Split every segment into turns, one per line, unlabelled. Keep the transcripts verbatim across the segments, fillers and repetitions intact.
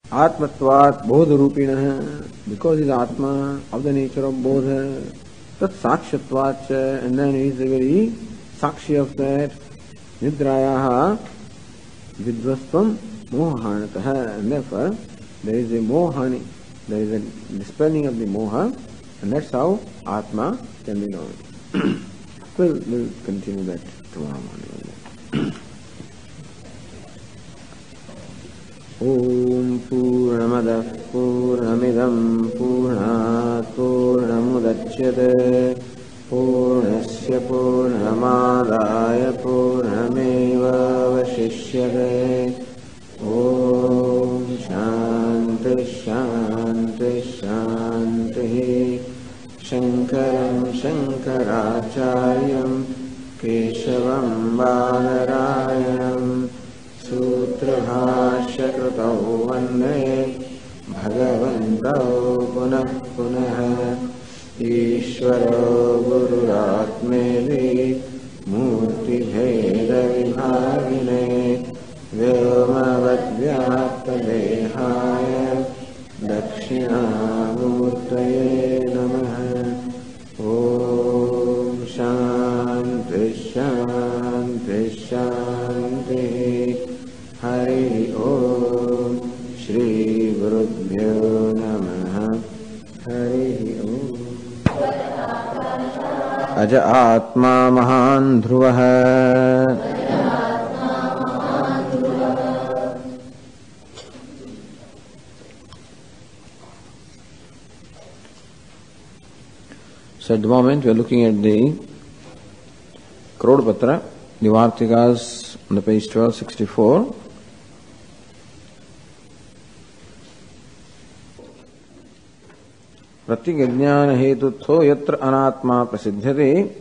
Atmatvat bodha rupinah, because he is Atma of the nature of bodha, tat sakshatvat, and then he is the very sakshi of that. Nidrayaha vidvastvam mohanatah, and therefore there is a mohani, there is a dispelling of the moha, and that's how Atma can be known. we'll, we'll continue that tomorrow morning. Om Purnamadah Purnamidam Purnat Purnamudachyate Purnasya Purnamadaya Purnameva Vashishyate. Om Shanti Shanti Shanti. Shankaram Shankaracharyam Keshavam Badarayanam Sutrabhashya Krutau Vande Bhagavantau Punah Punah Ishvaro Gururatmedi Murti Bheda Vibhagine Vyomavad Vyapta Dehaya Dakshinamurtaye Namaha. Om Shanti Shanti Shanti. Hari Om. Shri Gurubhyo Namaha. Hari Om. Aja Atma Mahan Dhruvaha. So at the moment we are looking at the Krodpatra, the Vartikas on the page twelve sixty-four. Pratyajnana hetutho yatra anatma prasiddhate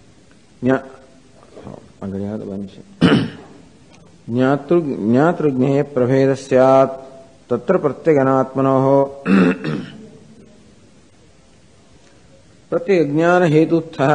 ज्ञातृज्ञे प्रभेद स्यात् तत्र प्रत्यगात्मनोः प्रत्यज्ञान हेतुत्थः,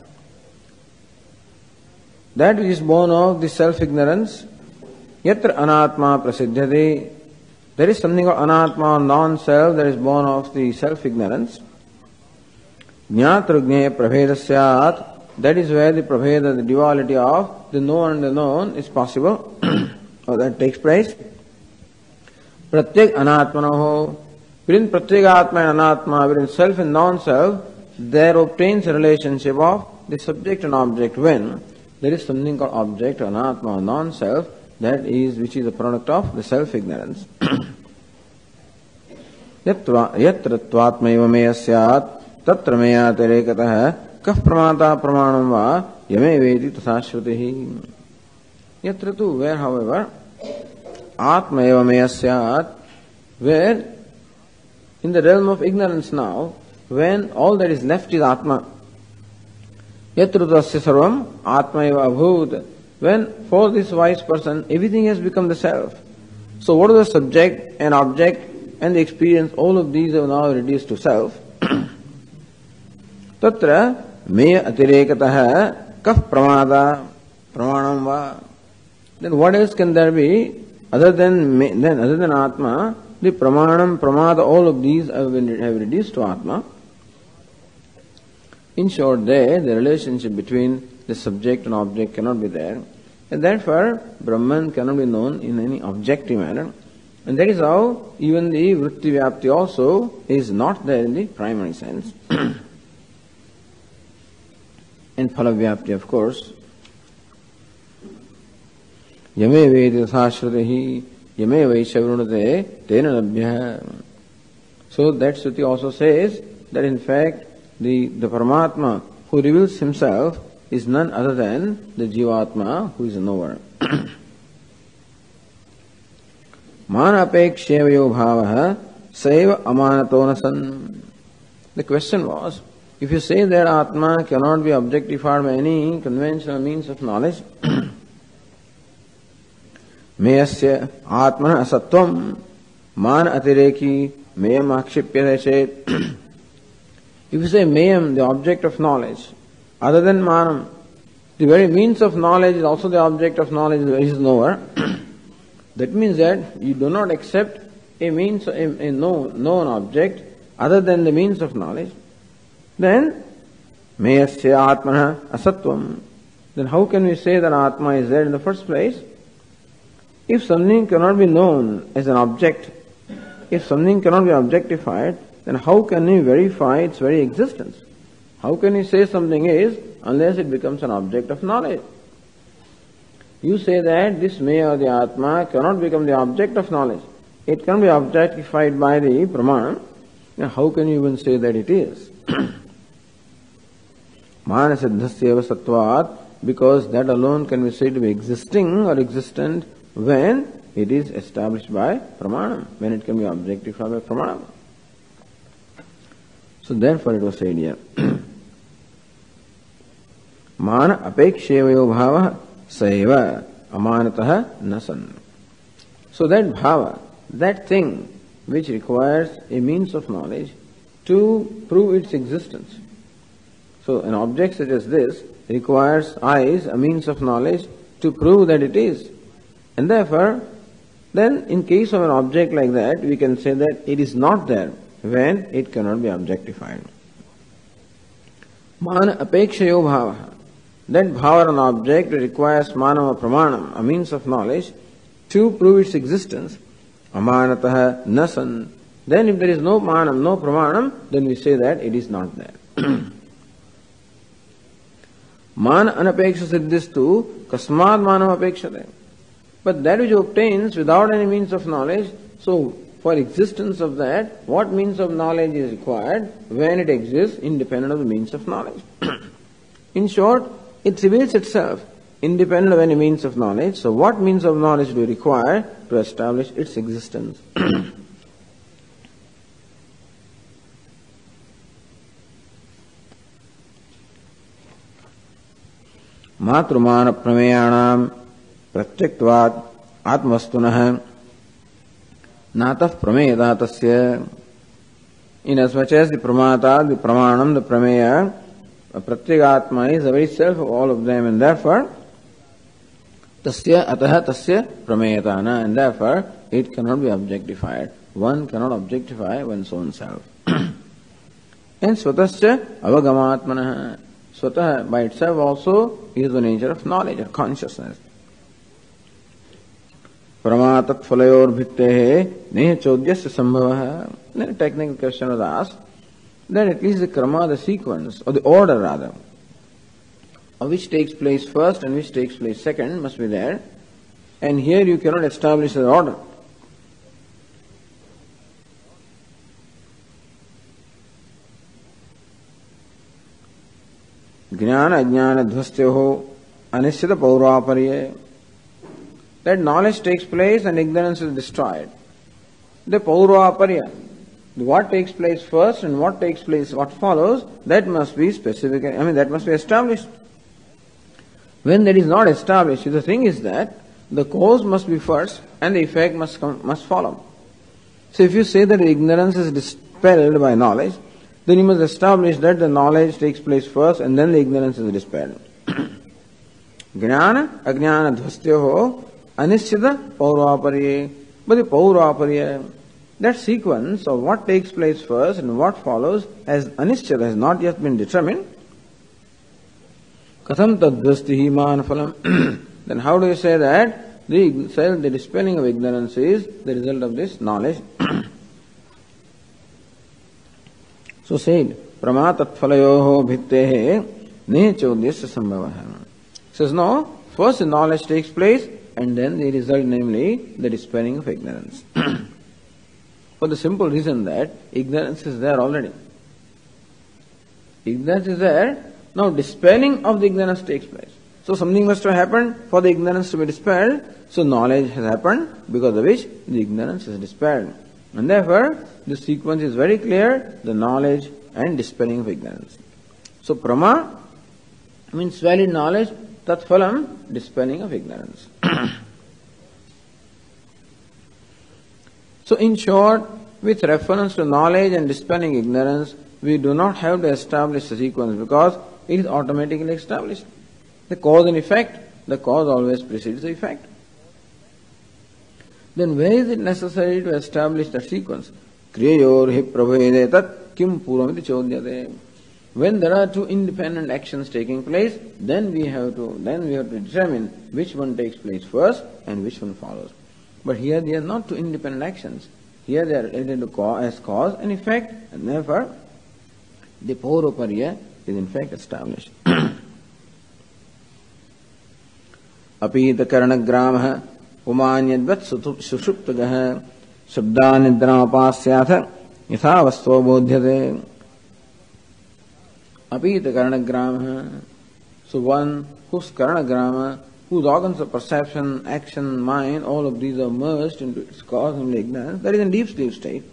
that which is born of the self-ignorance, yatra anatma prasiddhate, there is something of anatma, non-self, that is born of the self-ignorance. Jnatrugne prabheda syat, that is where the prabheda, the duality of the known and the known is possible, or that takes place. Pratyek anatmanoho, within pratyegatma and anatma, within self and non-self, there obtains a relationship of the subject and object when there is something called object, anatma, or non-self, that is, which is a product of the self-ignorance. Yatra tvatmaiva meya syat, tatra meya terekatah, kaf pramata pramanam va, yame vedi tatha shrutihi. Yatra tu, where however, atmaiva meya syat, where in the realm of ignorance now, when all that is left is Atma. Yatra tasya sarvam atmaiva abhut, when for this wise person everything has become the self. So what is the subject and object and the experience, all of these are now reduced to self. Tatra meya atirekatah kaf pramada pramanam va. Then what else can there be other than then other than Atma? The pramanam, pramada, all of these have been have reduced to Atma. In short, there the relationship between the subject and object cannot be there, and therefore Brahman cannot be known in any objective manner. And that is how even the vritti vyapti also is not there in the primary sense. And phala vyapti, of course. Yame vedi sashrutehi, yame vaishavrunate tena labhya. So that Shruti also says that in fact the, the Paramatma who reveals himself is none other than the Jivatma who is a knower. Manapekshevyo bhavaha saiva amanato nasan. The question was, if you say that Atma cannot be objectified by any conventional means of knowledge, meyasya atmana asatvam man atireki meyam akshipyate chet. If you say mayam, the object of knowledge, other than manam, the very means of knowledge is also the object of knowledge, is knower. That means that you do not accept a means, a, a known, known object other than the means of knowledge, then meyasya atmana asatvam. Then how can we say that Atma is there in the first place? If something cannot be known as an object, if something cannot be objectified, then how can we verify its very existence? How can we say something is unless it becomes an object of knowledge? You say that this may or the Atma cannot become the object of knowledge. It can be objectified by the Pramana. Now how can you even say that it is? Manasiddhasyeva sattvat, because that alone can be said to be existing or existent when it is established by Pramana, when it can be objectified by Pramana. So therefore it was said here. Mana apekshevayo bhava saiva amanatah nasan. So that bhava, that thing which requires a means of knowledge to prove its existence. So an object such as this requires eyes, a means of knowledge to prove that it is. And therefore, then in case of an object like that, we can say that it is not there when it cannot be objectified. Mana apekshayo bhava. That bhava an object requires manam pramanam, a means of knowledge, to prove its existence. Amanatah nasan. Then if there is no manam, no pramanam, then we say that it is not there. Man anapeksha siddhistu kasmad manam apekshate. But that which obtains without any means of knowledge, so for existence of that, what means of knowledge is required when it exists independent of the means of knowledge? In short, it reveals itself independent of any means of knowledge. So what means of knowledge do we require to establish its existence? Matrumana prameyanam pratyaktvāt atmavastunah natah prameyata tasya. Inasmuch as the pramata, the pramanam, the prameya, pratyagatma is the very self of all of them, and therefore tasya ataha tasya prameyatana, and therefore it cannot be objectified. One cannot objectify one's own self. And swatasya avagamatmanah. Swatah by itself also is the nature of knowledge or consciousness. Pramatat phalayor bhittehe neha chodyasya sambhavah. Then a technical question was asked that at least the krama, the sequence, or the order rather, of which takes place first and which takes place second must be there. And here you cannot establish the order. Jnana ajnana dhvastyoho anishyata paurapariye. That knowledge takes place and ignorance is destroyed. The paurapariya, what takes place first and what takes place, what follows, that must be specific, I mean that must be established. When that is not established, the thing is that the cause must be first and the effect must come, must follow. So if you say that ignorance is dispelled by knowledge, then you must establish that the knowledge takes place first and then the ignorance is dispelled. Jnana ajnana dhvastyoho anishyata paurapariye. But the paurapariya, that sequence of what takes place first and what follows as anishyata has not yet been determined. Katham tadvasti man phalam. Then how do you say that the self, the dispelling of ignorance is the result of this knowledge? So said, pramatat phalayoho bhittehe nechodyasya sambhavah. Says no, first the knowledge takes place and then the result, namely the dispelling of ignorance. For the simple reason that ignorance is there already. Ignorance is there, now dispelling of the ignorance takes place. So something must have happened for the ignorance to be dispelled, so knowledge has happened because of which the ignorance is dispelled. And therefore, the sequence is very clear, the knowledge and dispelling of ignorance. So prama means valid knowledge, tat phalam, dispelling of ignorance. So in short, with reference to knowledge and dispelling ignorance, we do not have to establish the sequence because it is automatically established. The cause and effect, the cause always precedes the effect. then where is it necessary to establish the sequence? Kriyayor hi prabhede tat kim puramiti chodyate. When there are two independent actions taking place, then we have to then we have to determine which one takes place first and which one follows. But here they are not two independent actions. Here they are related to cause, as cause and effect, and therefore the Pauroparya is in fact established. Apita karanagrama umanyadvat sushuptagah shabdanidrapasyatha yathavastva bodhyate. Apita karanagrama. So one whose karanagrama, whose organs of perception, action, mind, all of these are merged into its cause and ignorance, that is in deep sleep state.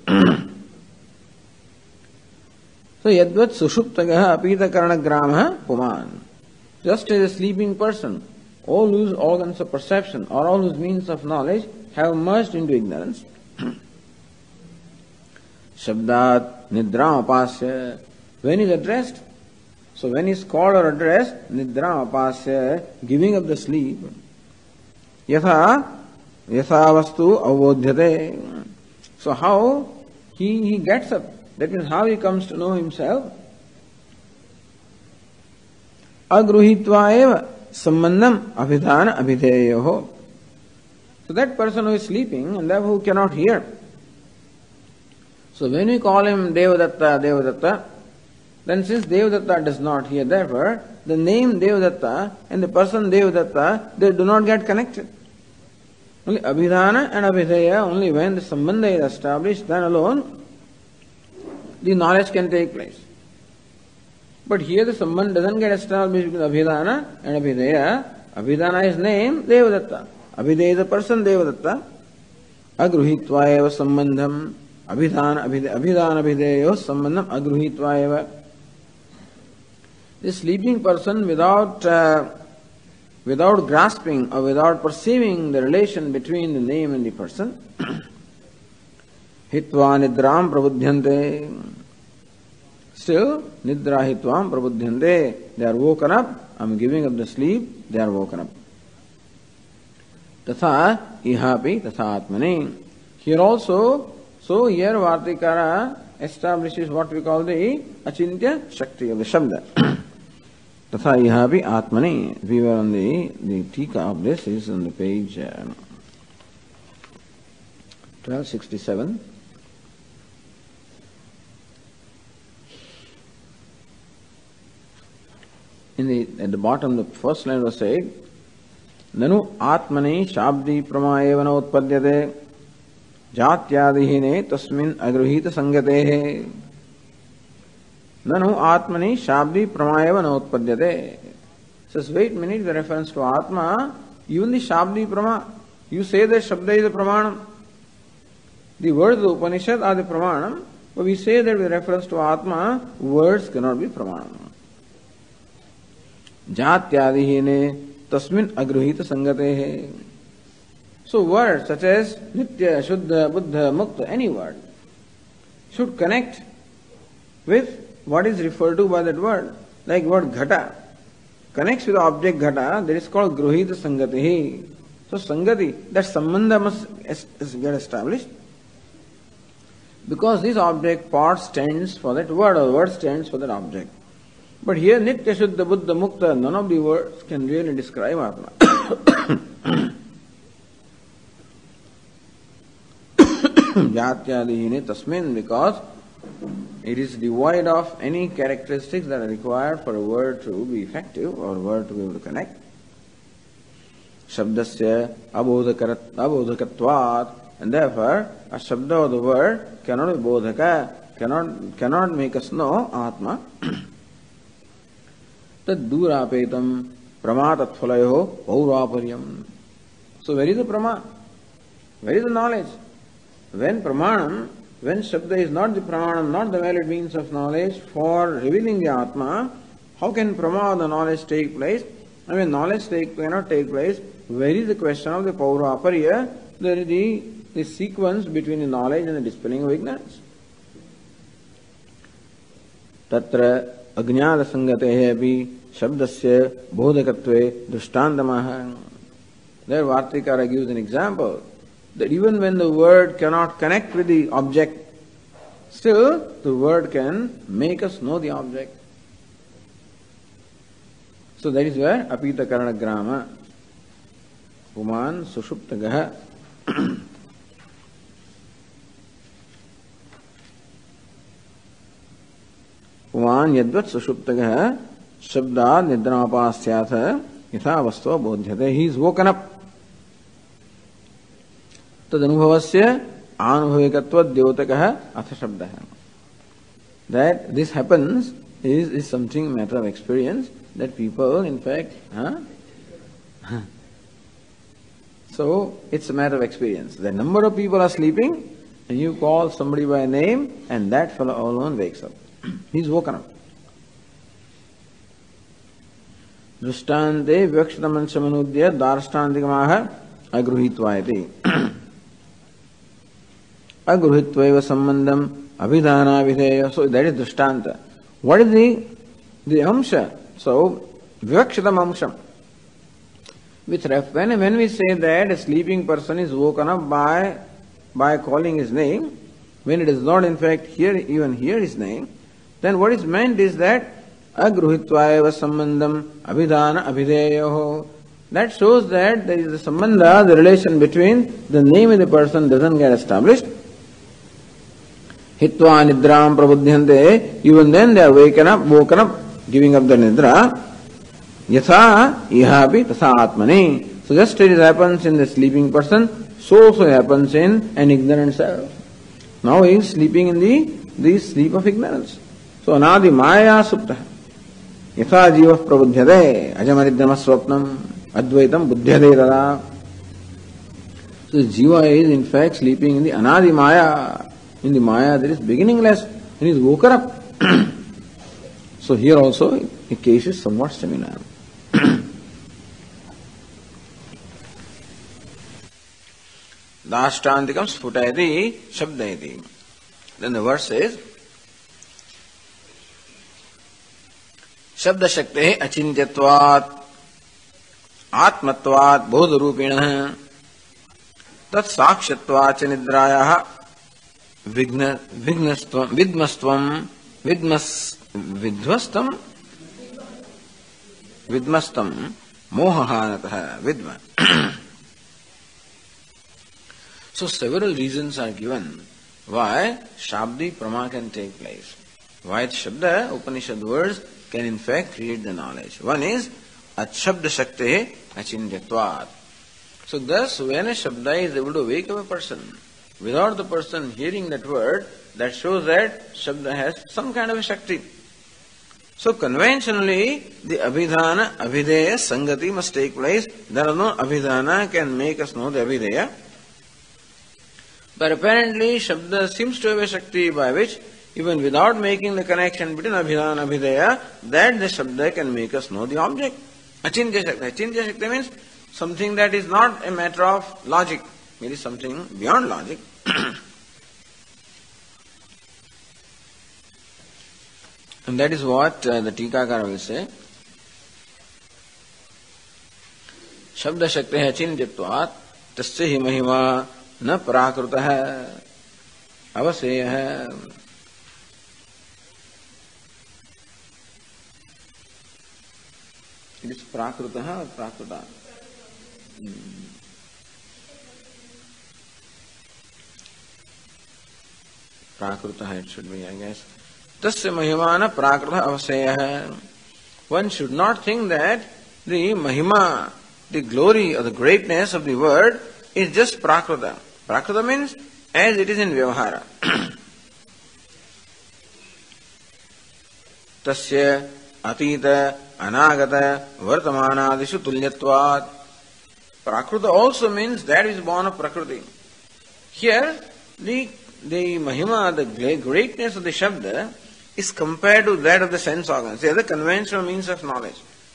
So yadvat sushuptagah apita karanagrama puman. Just as a sleeping person, all whose organs of perception or all whose means of knowledge have merged into ignorance. Shabdat nidra apasya. When is addressed, so when is called or addressed, nidra apasya, giving up the sleep. Yatha, yatha vastu avodhyate. So how he, he gets up, that means how he comes to know himself. Agruhitva eva sambandham abhidhana abhideyoho. So that person who is sleeping and therefore who cannot hear. So when we call him Devadatta, Devadatta, then since Devadatta does not hear, therefore the name Devadatta and the person Devadatta, they do not get connected. Only Abhidhana and Abhideya, only when the Sambandha is established, then alone the knowledge can take place. But here the Sambandha doesn't get established with Abhidhana and Abhideya. Abhidhana is name Devadatta. Abhideya is a person Devadatta. Agruhitva eva sambandham. Abhidhana Abhidhana Abhideyo sambandham agruhitva eva. The sleeping person without uh, without grasping or without perceiving the relation between the name and the person, hitva nidram prabudhyante. Still, nidra hitvam prabudhyante. They are woken up. I am giving up the sleep. They are woken up. Tatha ihapi tatha atmani. Here also, so here Vartikara establishes what we call the achintya shakti of the Shabda. Tatha ihapi atmani. We were on the, the tika of this, is on the page uh, twelve sixty-seven. In the, at the bottom, the first line was said, Nanu atmani shabdi pramayevana utpadyate jatyadihine tasmin agruhita sangatehe. Nanu atmani shabdi pramayevana utpadyate. Says, wait a minute, the reference to Atma, even the shabdi prama, you say that Shabda is a pramanam. The words of the Upanishad are the pramanam, but we say that with reference to Atma, words cannot be pramanam. Jatyadihine tasmin agruhita sangatehe. So words such as Nitya, Shuddha, Buddha, Mukta, any word should connect with what is referred to by that word. Like word Ghata connects with the object Ghata, that is called Gruhita Sangatihi. So Sangati, that Sambandha must get established. Because this object part stands for that word, or word stands for that object. But here Nitya, Shuddha, Buddha, Mukta, none of the words can really describe Atma. Jatyadihine tasmin, because it is devoid of any characteristics that are required for a word to be effective or a word to be able to connect. Shabdasya abodhakatvat, and therefore a shabda of the word cannot be bodhaka, cannot, cannot make us know Atma. Tad durapetam pramatatphalayo pauraparyam. So where is the prama? Where is the knowledge? When pramanam, when Shabda is not the pramanam, not the valid means of knowledge for revealing the Atma, how can prama of the knowledge take place? I mean, knowledge take, cannot take place. Where is the question of the pauraparya, the, the, the sequence between the knowledge and the dispelling of ignorance? Tatra ajnana sangatehe api shabdasya bodhakatve drishtantamaha. There Vartikara gives an example that even when the word cannot connect with the object, still the word can make us know the object. So that is where apita karanagrama, puman sushuptagaha. पुमान यद्वत् सुषुप्तगः शब्दात् निद्रापास्याथ यथा वस्तु बोध्यते. He is woken up. तदनुभवस्य आनुभविकत्व द्योतकः अथ शब्दः. That this happens is, is something matter of experience that people in fact huh? So it's a matter of experience. The number of people are sleeping and you call somebody by name and that fellow alone wakes up. He's woken up. दृष्टान्ते व्यक्षतमंशमनुद्य दार्ष्टान्तिकमाह अगृहीत्वा इति. अगृहीत्वैव सम्बन्धम् अभिधानाभिधेय. So that is दृष्टान्त. What is the the amsha? So vivakshitam amsham. With ref, when, when we say that a sleeping person is woken up by by calling his name, when it is not in fact hear even hear his name, then what is meant is that agruhitvaeva sambandham abhidhana abhideyoho. That shows that there is a sambandha, the relation between the name of the person doesn't get established. Hitva nidram prabudhyante, even then they are waken up, woken up, giving up the nidra. Yatha ihapi tatha atmani. So just as it happens in the sleeping person, so also happens in an ignorant self. Now he is sleeping in the, the sleep of ignorance. So anadi maya supta. Yatha jiva prabudhyate ajamaridhyama swapnam advaitam buddhyate tada. So jiva is in fact sleeping in the anadi maya. In the maya there is beginningless and he is woken up. So here also the case is somewhat similar. Dashtantikam sputayati shabdayati. Then the verse says, Shabda shakte achintyatvat atmatvat bodharupinah tat sakshatvat nidrayah vigna vignastvam vidmastvam vidmas vidvastam vidmastam mohahanatah vidma. So several reasons are given why Shabdi Prama can take place. Why Shabda, Upanishad words, can in fact create the knowledge. One is Achabda Shakte Achindyatvat. So thus when a Shabda is able to wake up a person, without the person hearing that word, that shows that Shabda has some kind of a Shakti. So conventionally, the Abhidhana, Abhideya, Sangati must take place. There is no Abhidhana can make us know the Abhideya. But apparently, Shabda seems to have a Shakti by which, even without making the connection between Abhidhana and Abhideya, that the Shabda can make us know the object. Achintya Shakti. Achintya Shakti means something that is not a matter of logic. It is something beyond logic. And that is what uh, the Tikakara will say. Shabda Shakti Achintyatvat tasya hi mahima न प्राकृतः अवसेयः. It is प्राकृतः or प्राकृता? प्राकृतः it should be, I guess. तस्य महिमा न प्राकृतः अवसेयः. One should not think that the mahima, the glory or the greatness of the word is just prakruta. Prakruta means as it is in vyavahara. Tasya atita anagata vartamanadishu tulyatvat. Prakruta also means that is born of prakriti. Here, the, the mahima, the greatness of the shabda is compared to that of the sense organs. They are the conventional means of knowledge.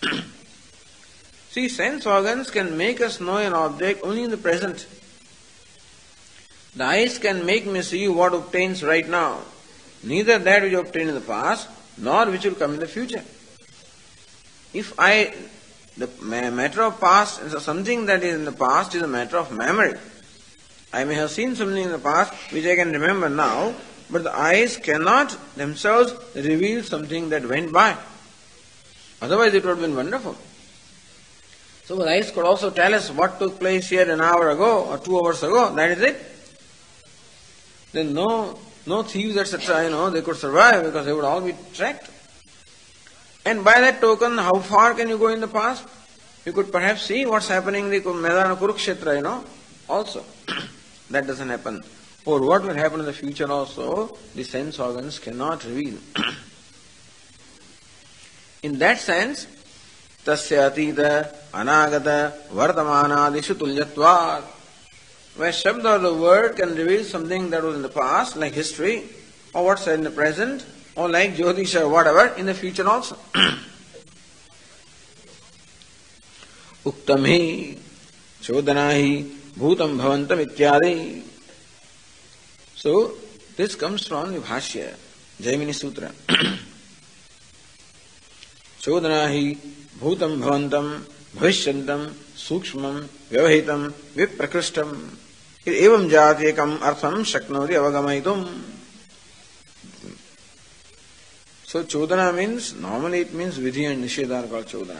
See, sense organs can make us know an object only in the present. The eyes can make me see what obtains right now, neither that which obtained in the past, nor which will come in the future. If I, the matter of past, something that is in the past is a matter of memory. I may have seen something in the past which I can remember now, but the eyes cannot themselves reveal something that went by. Otherwise it would have been wonderful. So the eyes could also tell us what took place here an hour ago or two hours ago. That is it. Then no, no thieves, et cetera, you know, they could survive because they would all be tracked. And by that token, how far can you go in the past? You could perhaps see what's happening in the Maidana Kurukshetra, you know, also. That doesn't happen. Or what will happen in the future also, the sense organs cannot reveal. In that sense, tasya atita anagata vartamanadishu tulyatvat. Where Shabda or the word can reveal something that was in the past, like history, or what's in the present, or like Jyotisha or whatever, in the future also. Uktam hi, chodana hi, bhutam bhavantam ityadi. So, this comes from the Bhashya, Jaimini Sutra. Chodana hi, bhutam bhavantam, bhavishyantam, sukshmam, vyavahitam, viprakrishtam. Evam jati ekam artham shaknoti avagamaitum. So Chodana means, normally it means Vidhi and Nishedha are called Chodana.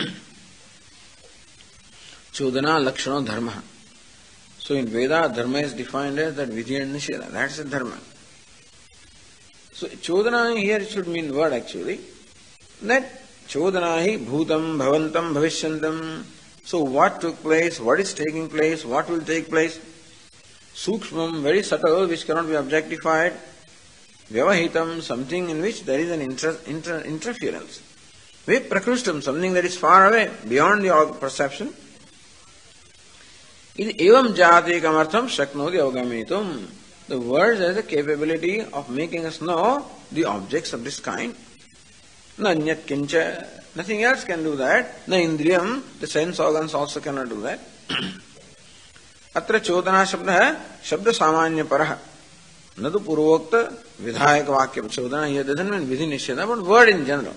Chodana lakshana dharma. So in Veda, dharma is defined as that Vidhi and Nishedha. That's a dharma. So Chodana here should mean word actually. That Chodana hi bhutam bhavantam bhavishyantam. So what took place, what is taking place, what will take place? Sukshmam, very subtle, which cannot be objectified. Vyavahitam, something in which there is an inter, inter, interference. Viprakrishtam, something that is far away, beyond the perception. Evam jati kamartham shaknoti avagamitum. The words has the capability of making us know the objects of this kind. Nanyat kincha, nothing else can do that. Na indriyam, the sense organs also cannot do that. Atra chodana shabda hai, shabda samanya parah. Nadu purvokta vidhayaka vakyam. Chodana here doesn't mean vidhi nisheda, but word in general.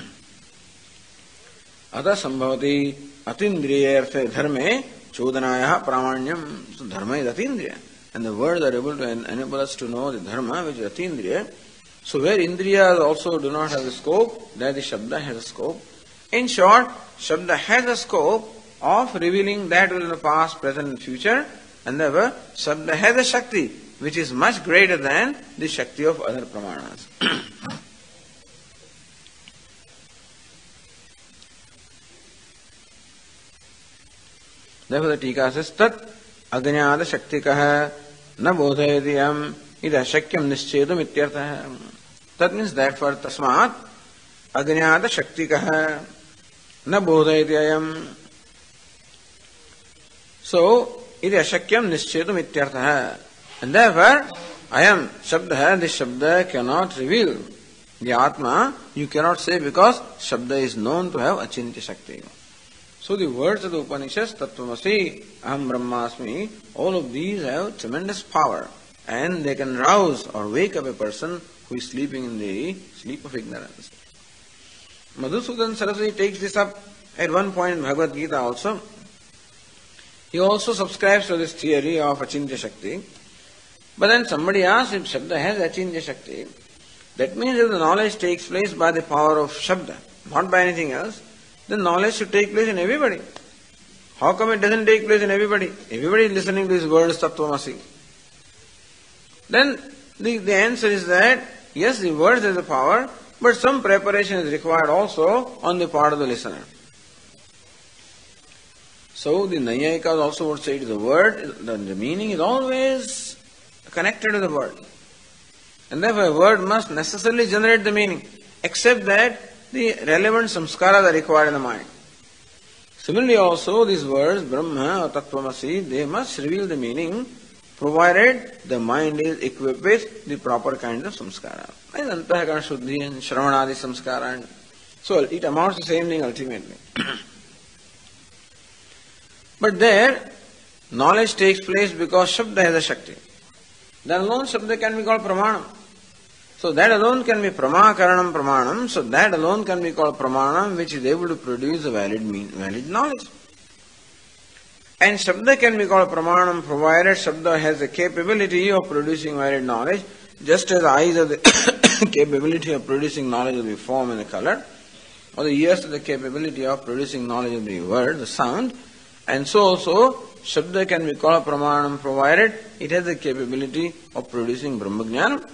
Ata sambhavati atindriya arthe dharme chodanayaha pramanyam. So dharma is atindriya. And the words are able to enable us to know the dharma, which is atindriya. So where indriyas also do not have a scope, there the shabda has a scope. In short, shabda has a scope of revealing that will in the past, present and future, and therefore shabda has a shakti which is much greater than the shakti of other pramanas. Therefore the Tika says, Tat agnyāda shaktikah na bodhayati yam ida shakyam nischedam ityartha. That means that for tasmat agnyāda shaktikah na bodhayati yam. So, ida shakyam nischedam ityartha. And therefore, I am Shabda, this Shabda cannot reveal the Atma. You cannot say because Shabda is known to have Achintya Shakti. So the words of the Upanishads, Tattvamasi, Aham Brahmasmi, all of these have tremendous power and they can rouse or wake up a person who is sleeping in the sleep of ignorance. Madhusudan Saraswati takes this up at one point in Bhagavad Gita also. He also subscribes to this theory of Achintya Shakti. But then somebody asks if Shabda has Achintya Shakti, that means if the knowledge takes place by the power of Shabda, not by anything else, then knowledge should take place in everybody. How come it doesn't take place in everybody? Everybody is listening to his words, Tattvamasi. Then the, the answer is that, yes, the words has the power, but some preparation is required also on the part of the listener. So the Nayayikas also would say to the word, the, the meaning is always connected to the word. And therefore a word must necessarily generate the meaning, except that the relevant samskaras are required in the mind. Similarly also these words, Brahma or Tattvamasi, they must reveal the meaning, provided the mind is equipped with the proper kind of samskara. And Antahakarana Shuddhi and Shravanadi samskara. And so it amounts to the same thing ultimately. But there, knowledge takes place because Shabda has a Shakti. Then alone Shabda can be called Pramanam. So that alone can be Pramakaranam Pramanam. So that alone can be called Pramanam, which is able to produce a valid mean, valid knowledge. And Shabda can be called Pramanam provided Shabda has the capability of producing valid knowledge, just as the eyes have the capability of producing knowledge of the form and the color, or the ears have the capability of producing knowledge of the word, the sound, and so also Shabda can be called Pramanam provided it has the capability of producing Brahmajnanam.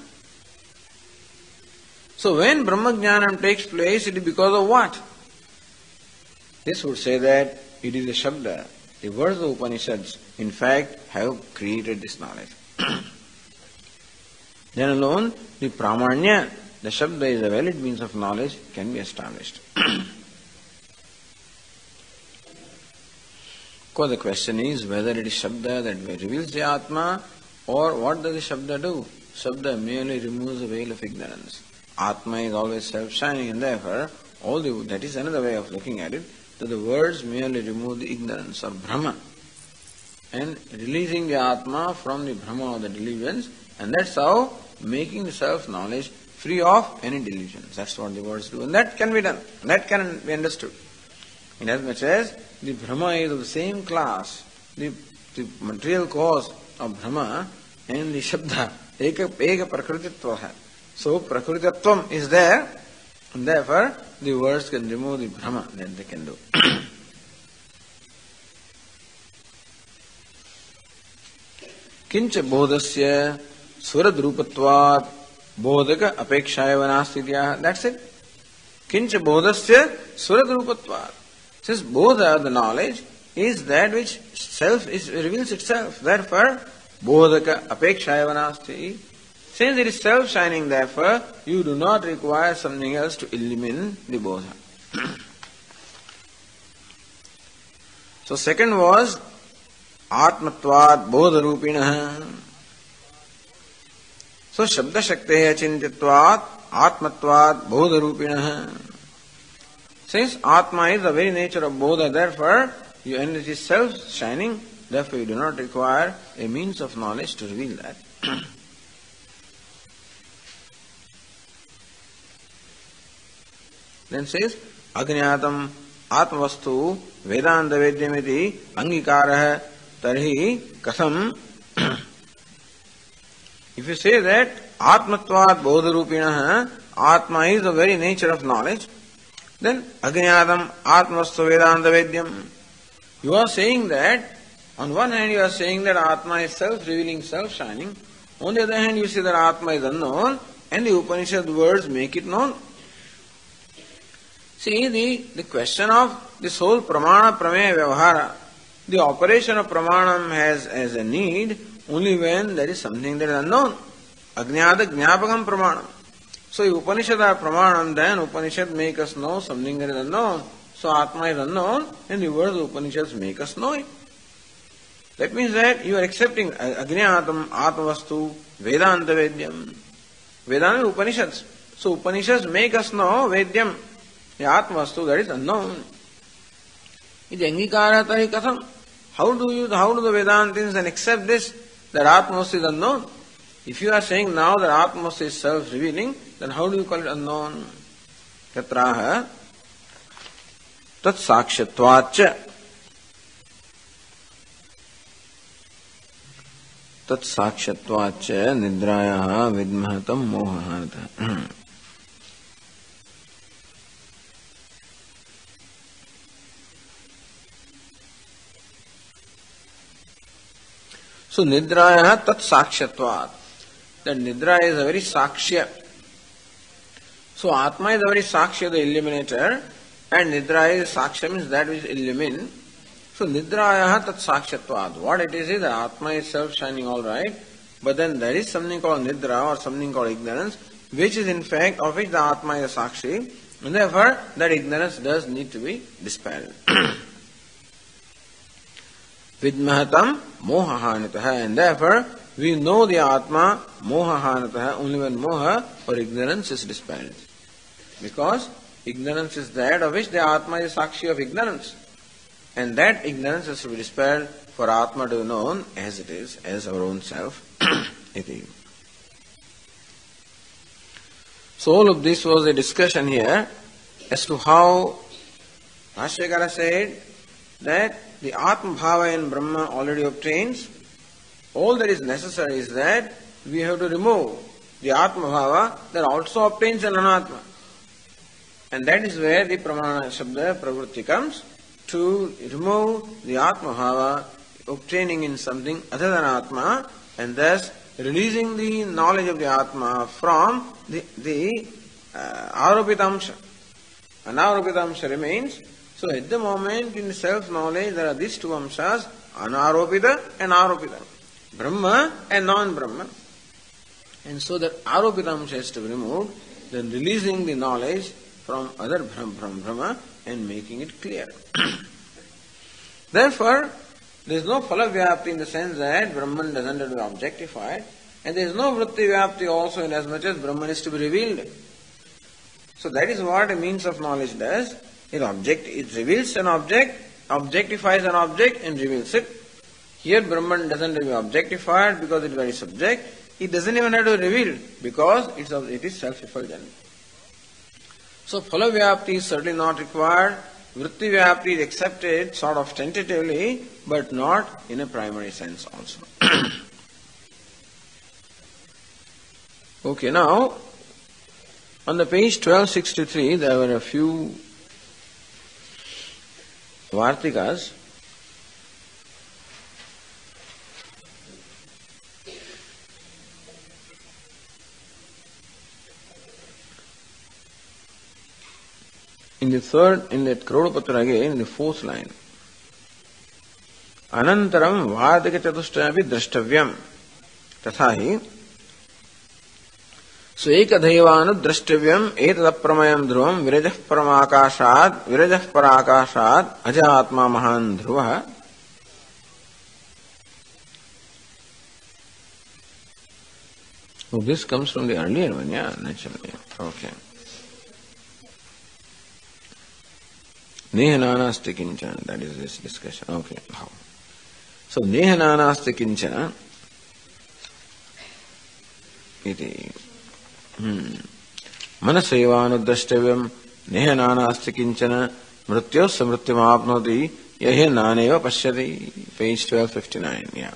So when Brahmajnanam takes place, it is because of what? This would say that it is the Shabda. The words of Upanishads, in fact, have created this knowledge. Then alone, the Pramanya, the Shabda is a valid means of knowledge, can be established. Because the question is whether it is Shabda that reveals the Atma, or what does the Shabda do? Shabda merely removes the veil of ignorance. Atma is always self-shining, and therefore, all the, that is another way of looking at it, that the words merely remove the ignorance or Brahma, and releasing the Atma from the Brahma or the delusions, and that's how making the self-knowledge free of any delusions. That's what the words do, and that can be done, that can be understood. Inasmuch as the Brahma is of the same class, the, the material cause of Brahma and the Shabda, Eka, eka Prakrititva. So Prakrititvam is there, and therefore the words can remove the Brahma that they can do. Kincha bodhasya suradrupatvat bodhaka apekshaya vanastitya. That's it. Kincha bodhasya suradrupatvat. Since bodha, the knowledge, is that which self is, reveals itself. Therefore, bodhaka apekshaya vanasti. Since it is self-shining, therefore, you do not require something else to illumine the bodha. So second was Atmatvat Bodha Rupinah. So Shabda Shakteya Chintitvat Atmatvat Bodha Rupinah. Since Atma is the very nature of Bodha, therefore, you, and it is self-shining, therefore you do not require a means of knowledge to reveal that. Then says, Agniyatam Atmavastu Vedanta Vedyamiti Angikaraha Tarhi Kasam. If you say that Atmatvat Bodharupinaha, Atma is the very nature of knowledge, then Agniyatam Atmavastu Vedanta Vedyam. You are saying that, on one hand you are saying that Atma is self-revealing, self-shining, on the other hand you say that Atma is unknown, and the Upanishad words make it known. See, the, the question of this whole pramana prameya vyavahara, the operation of pramanam has as a need only when there is something that is unknown. Agnyata jnapakam pramanam. So if Upanishad are pramanam, then Upanishad make us know something that is unknown. So Atma is unknown, and the words of Upanishads make us know it. That means that you are accepting Agniyatam Atmavastu Vedanta Vedyam. Vedanta is Upanishads. So Upanishads make us know Vedyam. The Atmastu, that is unknown. Iti angikara tari katham. How do you, how do the Vedantins then accept this, that Atmastu is unknown? If you are saying now that Atmastu is self-revealing, then how do you call it unknown? Tatraha tat sakshatvacha tat sakshatvacha nidrayaha vidmahatam mohahanata. So nidraya tat sakshatvat. That nidra is a very sakshya. So Atma is a very sakshya, the illuminator, and nidra is sakshya, means that which illumine. So nidraya tat sakshatvat. What it is is that Atma is self-shining, all right, but then there is something called nidra or something called ignorance, which is in fact of which the Atma is a sakshi, and therefore that ignorance does need to be dispelled. Vidmahatam mohahanataha, and therefore we know the Atma mohahanataha only when moha or ignorance is dispelled. Because ignorance is that of which the Atma is sakshi of ignorance. And that ignorance has to be dispelled for Atma to be known as it is, as our own self. So all of this was a discussion here as to how Bhashyakara said that the Atma Bhava in Brahma already obtains. All that is necessary is that we have to remove the Atma Bhava that also obtains in Anatma. And that is where the Pramana Shabda Pravritti comes, to remove the Atma Bhava obtaining in something other than Atma, and thus releasing the knowledge of the Atma from the, the uh, Aropitamsha. Anaropitamsha remains. So at the moment in self-knowledge there are these two amshas, Anaropita and Aropita, Brahma and non-Brahma. And so that Aropitamsha has to be removed, then releasing the knowledge from other Brahma and making it clear. Therefore, there is no phala vyapti in the sense that Brahman doesn't have to be objectified, and there is no vritti vyapti also in as much as Brahman is to be revealed. So that is what a means of knowledge does. It object, it reveals an object, objectifies an object and reveals it. Here Brahman doesn't have to be objectified because it is very subject. It doesn't even have to be revealed because it's, it is self-effulgent. So phala vyapti is certainly not required. Vritti vyapti is accepted sort of tentatively, but not in a primary sense also. Okay, now on the page twelve sixty-three there were a few Vartikas. In the third, in that Krodapatra again, in the fourth line, Anantaram Vardika Chatushthayapi Drashtavyam Tathahi Swekadhaivanu Drashtavyam Etadapramayam Dhruvam Virajah Paramakashad Virajah Parakashad Ajatma Mahan Dhruvaha. Oh, this comes from the earlier one, yeah, naturally. Okay. Nehananasti kinchana, that is this discussion. Okay. So, Nehananasti kinchana iti hmm. Manasevanudrashtavyam Nehananasti kinchana Mrityos samrityamapnoti yahe naneva pashyati. Page twelve fifty-nine. Yeah.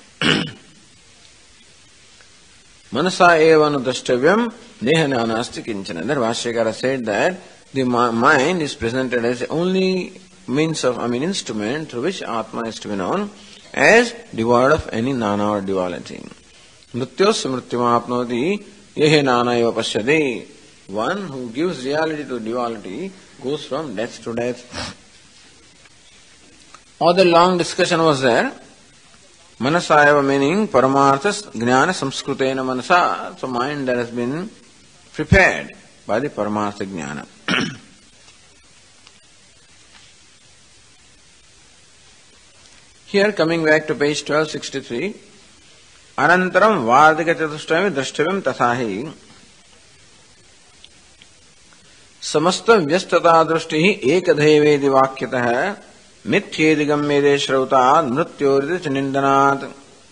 Manasa evanudrashtavyam Nehananasti kinchana. That Vashyakara said that the mind is presented as the only means of, I mean, instrument through which Atma is to be known, as devoid of any nana or duality. Mrityos mrityamapnoti yehe nana eva pashyati. One who gives reality to duality goes from death to death. All the long discussion was there. Manasa eva meaning paramarthas jnana samskrutena manasa. So mind that has been prepared by the paramartha jnana. Here, coming back to page twelve sixty-three, Anantaram Vardika Chatushtayami Drashtavyam Tathahi Samasta Vyastata Drashtihi Ekadhaivedi Vakyataha Mithyedi Gammede Shrautat Mrityoriti Chanindanat.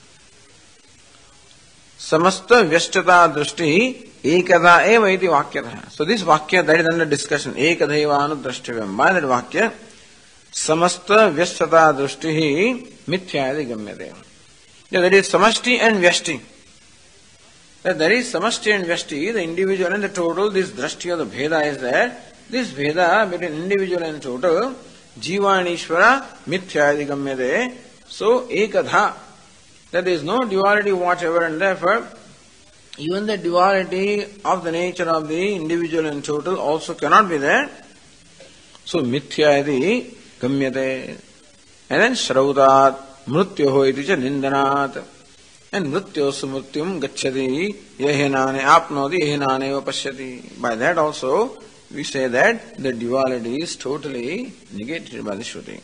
Samasta Vyastata Drashtihi Ekada eva iti vakyatah. So this vakya that is under discussion, ekadhaivanu drashtavyam. By that vakya, samasta vyastata drashtihi mithyayadi gamyate. Yeah, that is samashti and vyashti. That there is samashti and vyashti, the individual and the total, this drashti or the bheda is there. This bheda between individual and total, jiva and ishvara, mithyayadi gamyate. So ekadha, that there is no duality whatever, and therefore even the duality of the nature of the individual and total also cannot be there. So mithya iti gamyate. And then shrautat mrityoho iti cha nindanat. And mrityosu mrityum gacchati yehenane apnoti yehenane eva pashyati. By that also we say that the duality is totally negated by the Shruti.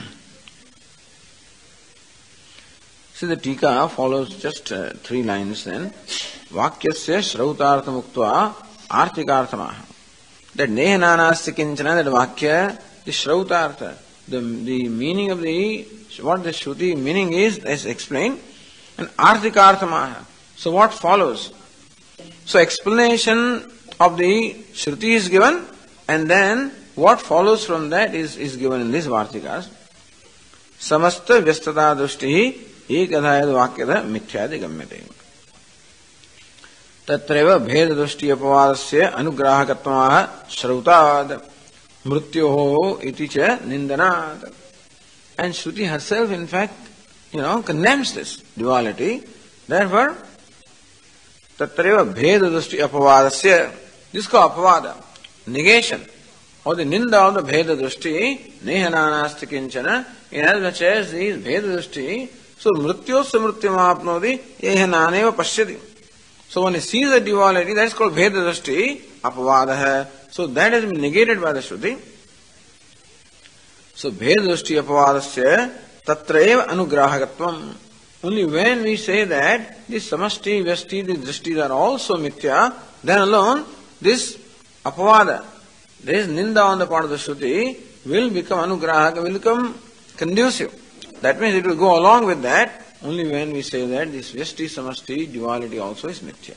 See, the Tika follows just uh, three lines then. Vakyasya shrautartha muktva artikarthamaha. That nehananasti kinchana, that vakya, the shrautartha, the, the meaning of the, what the Shruti meaning is, as explained, and artikarthamaha. So what follows? So explanation of the Shruti is given, and then what follows from that is, is given in these Vartikas. समस्त व्यस्तता दृष्टि एकधा यद् वाक्यतः मिथ्यादि गम्यते तत्रैव भेद दृष्टि अपवादस्य अनुग्राहकत्वः श्रौताद् मृत्योः इति च निन्दनात्. And Shruti herself, in fact, you know, condemns this duality. Therefore, tatreva bheda drishti apavadasya, this is called apavada, negation, or the ninda of the bheda drishti, nehananasti kinchana, in as much as these bheda drishti, so mrityosya mrityamapnodi, yehananeva pashyati. So when he sees the duality, that is called bheda drishti, apavadaha. So that has been negated by the Shruti. So bheda drishti apavadasya tatreva anugrahakatvam. Only when we say that this samashti, vyasti, these drishtis are also mithya, then alone this apavada, this ninda on the part of the Shruti will become anugrahaka, will become conducive. That means it will go along with that only when we say that this vyasti, samashti, duality also is mithya.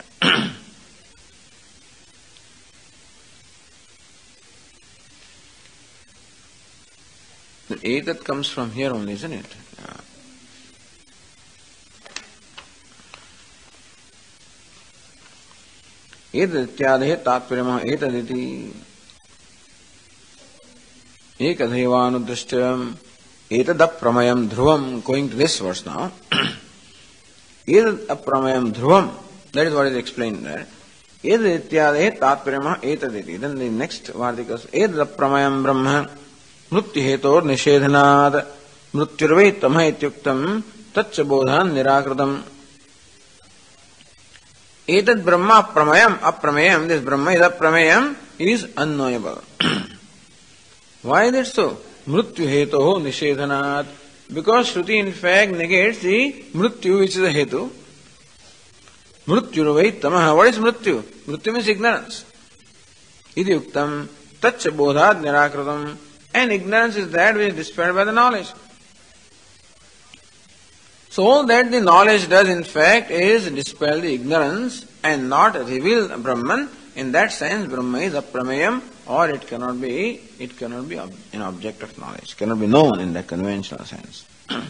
Etat comes from here only, isn't it? Yeah. एतदित्यादेः तात्पर्यम् एतदिति एकदैवानुदृष्टम् एतदप्रमयम् ध्रुवम्. Going to this verse now. एतदप्रमयम् ध्रुवम्, that is what is explained there. एतदित्यादेः तात्पर्यम् एतदिति. Then the next vartikas एतदप्रमयम् ब्रह्म मृत्युहेतोर् निषेधनात् मृत्युर्वै तमः इत्युक्तम् तच्च बोधान् निराकृतम्. Etad Brahma Pramayam Apramayam, this Brahma is Apramayam, is unknowable. Why is it so? Mrityu Hetoho Nishedhanat. Because Shruti in fact negates the Mrityu which is a Hetu. Mrityurvai Tamaha. What is Mrityu? Mrityu means ignorance. Iti Uktam Tacha Bodhat Nirakritam. And ignorance is that which is dispelled by the knowledge. So all that the knowledge does in fact is dispel the ignorance and not reveal Brahman. In that sense, Brahma is apramayam, or it cannot be, it cannot be an object of knowledge, cannot be known in the conventional sense.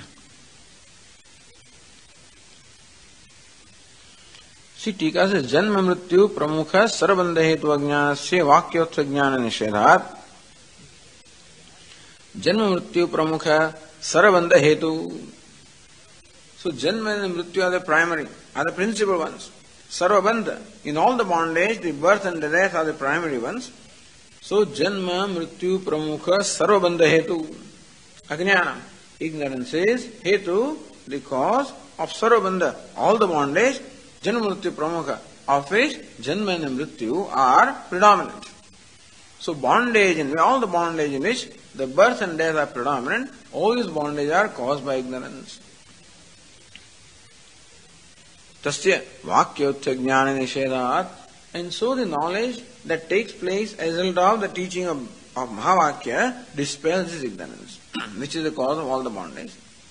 See, Tika says, Janma Mrityu Pramukha Sarabandha Hetu Ajnanasya Vakyottha Jnana Nishedhat. Janma Mrityu Pramukha Sarabandha Hetu. So Janma and Mrityu are the primary, are the principal ones. Sarvabandha, in all the bondage, the birth and the death are the primary ones. So Janma, Mrityu, Pramukha, Sarvabandha Hetu. Ajnana, ignorance is Hetu, the cause of Sarvabandha, all the bondage. Janma, Mrityu, Pramukha, of which Janma and Mrityu are predominant. So bondage, in all the bondage in which the birth and death are predominant, all these bondage are caused by ignorance. Tasya Vakyottha Jnana Nishedhat. And so the knowledge that takes place as a result of the teaching of, of Mahavakya dispels this ignorance, which is the cause of all the bondage.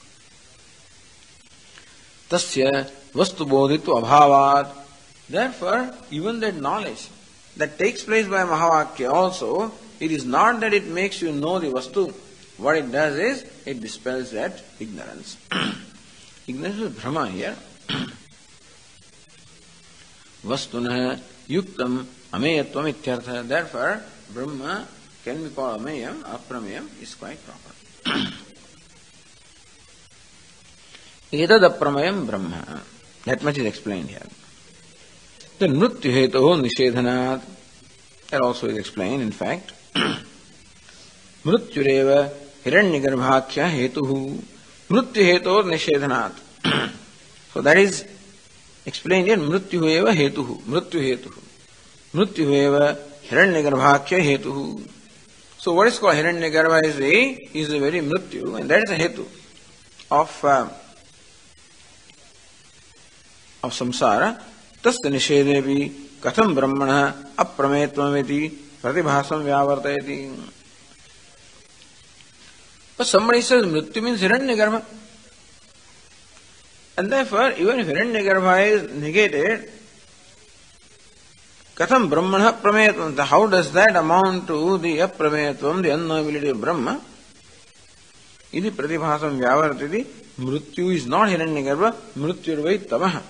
Tasya Vastu Bodhitu Abhavat. Therefore, even that knowledge that takes place by Mahavakya also, it is not that it makes you know the Vastu. What it does is, it dispels that ignorance. Ignorance is Brahma here. Vastuna yuktam ameyatvam ityartha. Therefore, Brahma can be called ameyam, apramayam is quite proper. Etad apramayam Brahma. That much is explained here. Then mrityu hetoho nishedhanat. That also is explained, in fact. Mrityureva hiranyagarbhakhya hetuhu. Mrityu hetoho nishedhanat. So that is explained here, mrityu eva hetuhu, mrityu hetuhu. Mrityu eva hiranyagarbhakhya hetuhu. So what is called hiranyagarbha is a, is a very mrityu, and that is a hetu of, uh, of samsara. Tasya nishedevi katham brahmana aprametvam pratibhasam vyavartayati. But somebody says mrityu means hiranyagarbha. And therefore, even if Hiranyagarbha is negated, Katham Brahmana Prameyatvam, how does that amount to the Aprameyatvam, the unknowability of Brahma? Idi pratibhasam vyavartiti. Mrityu is not Hiranyagarbha. Mrityurvai tamah.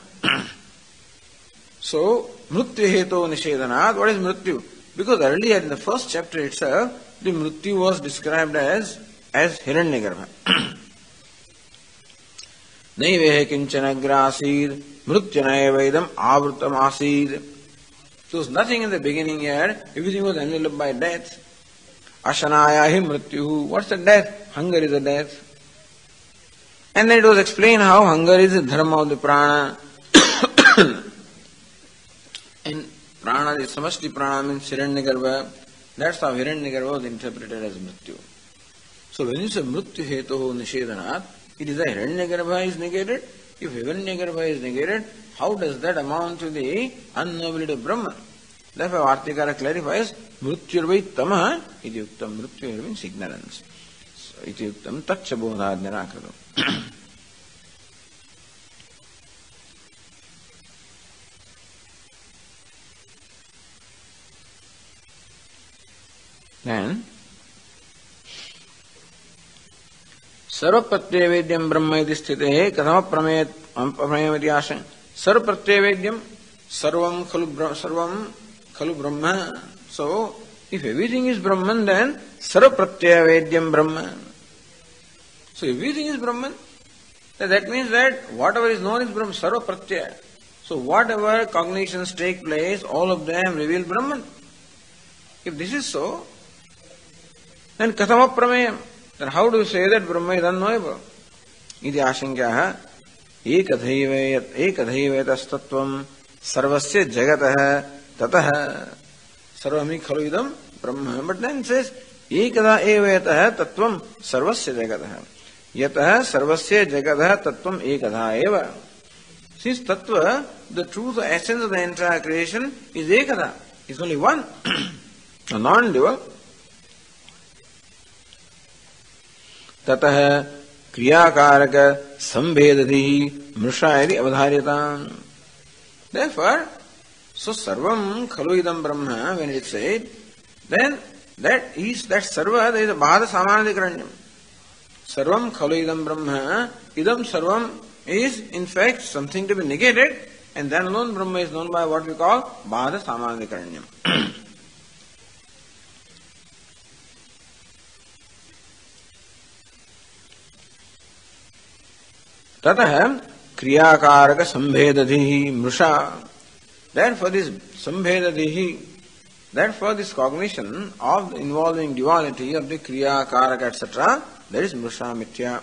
So, Mrityu heto nishedhanat. What is Mrityu? Because earlier in the first chapter itself, the Mrityu was described as as Hiranyagarbha. Naivehe kinchanagrasid. Mrityanaya avrutam asid. So there was nothing in the beginning here. Everything was enveloped by death. Ashanaya hi mrityu. What's the death? Hunger is a death. And then it was explained how hunger is the dharma of the prana. And prana, the samasti prana means Hiranyagarbha. That's how Hiranyagarbha was interpreted as mrityu. So when you say mrityu hetoho nishedhanat, it is that Hiranyagarbha is negated. If Hiranyagarbha is negated, how does that amount to the unknowability of Brahman? Therefore, Vartikara clarifies, Mrityurvai tamaha iti yuktam. Mrityu here means ignorance. So, iti yuktam tatcha bodhad nirakritam. Then, सर्वप्रत्यय vedyam ब्रह्म इति स्थिते कथम प्रमेय प्रमेयमिति आशय सर्वप्रत्यय वेद्यम सर्वम खलु सर्वम खलु ब्रह्म. So if everything is Brahman, then सर्वप्रत्यय vedyam Brahma. So everything is Brahman. That means that whatever is known is Brahman, सर्वप्रत्यय. So whatever cognitions take place, all of them reveal Brahman. If this is so, then katham prameyam. Then how do you say that Brahma is unknowable? Iti ashankyaha ekadhaiva ekadhaiva tastatvam sarvasya jagatah tatah sarvami khalu idam Brahma. But then it says ekada evatah tattvam sarvasya jagatah yatah sarvasya jagatah tattvam ekada eva. Since tattva, the truth, the essence of the entire creation is ekada. It's only one, a non-dual. ततः क्रियाकारक संभेदधि मृषा यदि अवधार्यताम्. Therefore, so sarvam khalu idam brahma, when it said, then that is that sarva, there is a bhada samanadikaranyam. Sarvam khalu idam brahma, idam sarvam is in fact something to be negated, and then alone Brahma is known by what we call bhada samanadikaranyam. ततः क्रियाकारक संभेदधि मृषा. Then for this संभेदधि, then for this cognition of involving duality of the kriya karaka et cetera, there is mृषा mithya.